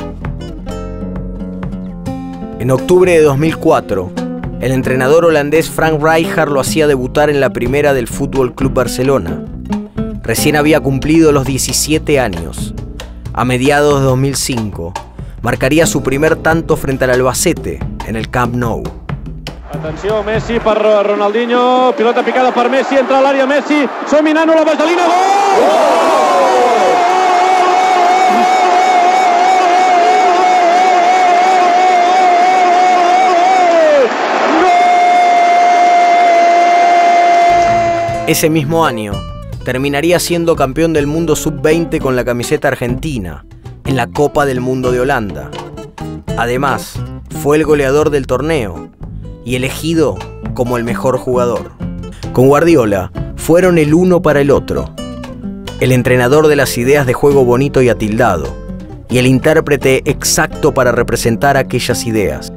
En octubre de dos mil cuatro, el entrenador holandés Frank Rijkaard lo hacía debutar en la primera del Fútbol Club Barcelona. Recién había cumplido los diecisiete años. A mediados de dos mil cinco, marcaria su primer tanto frente al Albacete en el Camp Nou. Atenció, Messi per Ronaldinho, pilota picada per Messi, entra a l'àrea Messi, som minant la vaselina, gol! Ese mismo año, terminaría siendo campeón del mundo sub veinte con la camiseta argentina, en la Copa del Mundo de Holanda. Además, fue el goleador del torneo y elegido como el mejor jugador. Con Guardiola, fueron el uno para el otro. El entrenador de las ideas de juego bonito y atildado, y el intérprete exacto para representar aquellas ideas.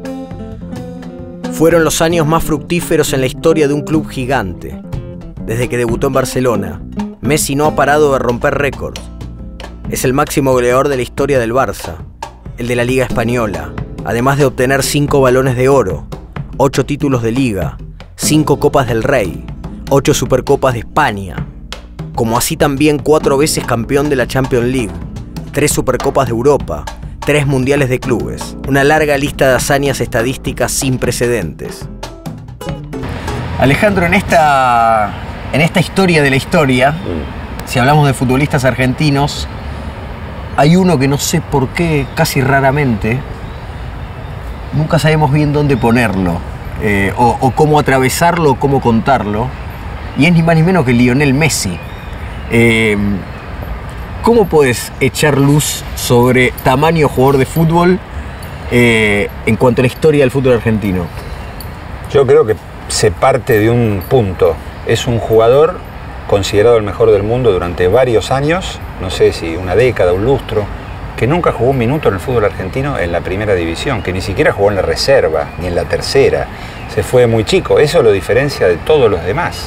Fueron los años más fructíferos en la historia de un club gigante. Desde que debutó en Barcelona, Messi no ha parado de romper récords. Es el máximo goleador de la historia del Barça, el de la Liga Española, además de obtener cinco balones de oro, ocho títulos de Liga, cinco Copas del Rey, ocho Supercopas de España, como así también cuatro veces campeón de la Champions League, tres Supercopas de Europa, tres Mundiales de Clubes, una larga lista de hazañas estadísticas sin precedentes. Alejandro, en esta, en esta historia de la historia, si hablamos de futbolistas argentinos, hay uno que no sé por qué, casi raramente, nunca sabemos bien dónde ponerlo, eh, o, o cómo atravesarlo, o cómo contarlo, y es ni más ni menos que Lionel Messi. Eh, ¿Cómo puedes echar luz sobre tamaño jugador de fútbol eh, en cuanto a la historia del fútbol argentino? Yo creo que se parte de un punto. Es un jugador considerado el mejor del mundo durante varios años, no sé si una década, un lustro, que nunca jugó un minuto en el fútbol argentino en la primera división, que ni siquiera jugó en la reserva, ni en la tercera. Se fue muy chico, eso lo diferencia de todos los demás.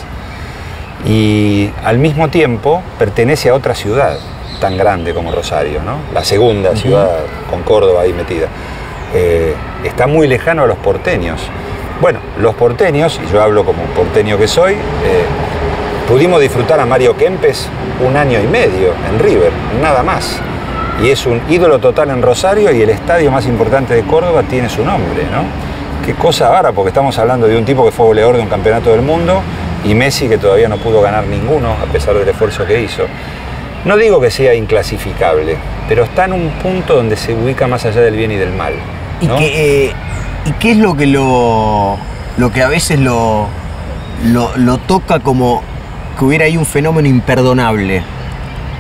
Y al mismo tiempo pertenece a otra ciudad tan grande como Rosario, ¿no? La segunda uh-huh. ciudad con Córdoba ahí metida. Eh, está muy lejano a los porteños. Bueno, los porteños, y yo hablo como porteño que soy, eh, pudimos disfrutar a Mario Kempes un año y medio en River, nada más. Y es un ídolo total en Rosario y el estadio más importante de Córdoba tiene su nombre, ¿no? Qué cosa ahora, porque estamos hablando de un tipo que fue goleador de un campeonato del mundo y Messi que todavía no pudo ganar ninguno a pesar del esfuerzo que hizo. No digo que sea inclasificable, pero está en un punto donde se ubica más allá del bien y del mal, ¿no? ¿Y qué, eh, ¿y qué es lo que, lo, lo que a veces lo, lo, lo toca como que hubiera ahí un fenómeno imperdonable?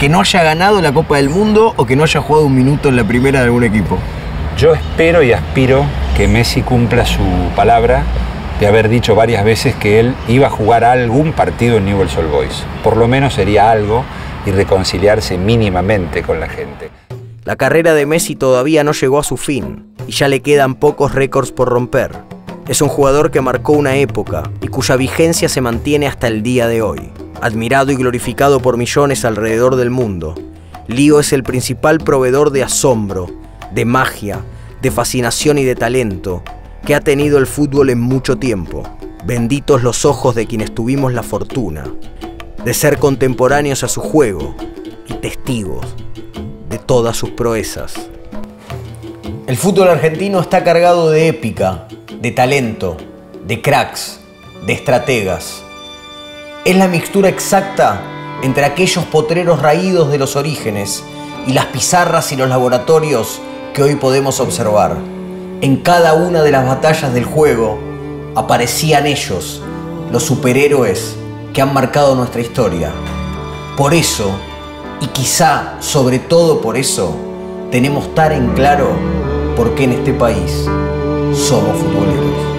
¿Que no haya ganado la Copa del Mundo o que no haya jugado un minuto en la primera de algún equipo? Yo espero y aspiro que Messi cumpla su palabra de haber dicho varias veces que él iba a jugar algún partido en Newell's Old Boys. Por lo menos sería algo y reconciliarse mínimamente con la gente. La carrera de Messi todavía no llegó a su fin y ya le quedan pocos récords por romper. Es un jugador que marcó una época y cuya vigencia se mantiene hasta el día de hoy. Admirado y glorificado por millones alrededor del mundo, Lío es el principal proveedor de asombro, de magia, de fascinación y de talento que ha tenido el fútbol en mucho tiempo. Benditos los ojos de quienes tuvimos la fortuna de ser contemporáneos a su juego y testigos de todas sus proezas. El fútbol argentino está cargado de épica, de talento, de cracks, de estrategas. Es la mixtura exacta entre aquellos potreros raídos de los orígenes y las pizarras y los laboratorios que hoy podemos observar. En cada una de las batallas del juego aparecían ellos, los superhéroes que han marcado nuestra historia. Por eso, y quizá sobre todo por eso, tenemos tan en claro por qué en este país somos futboleros.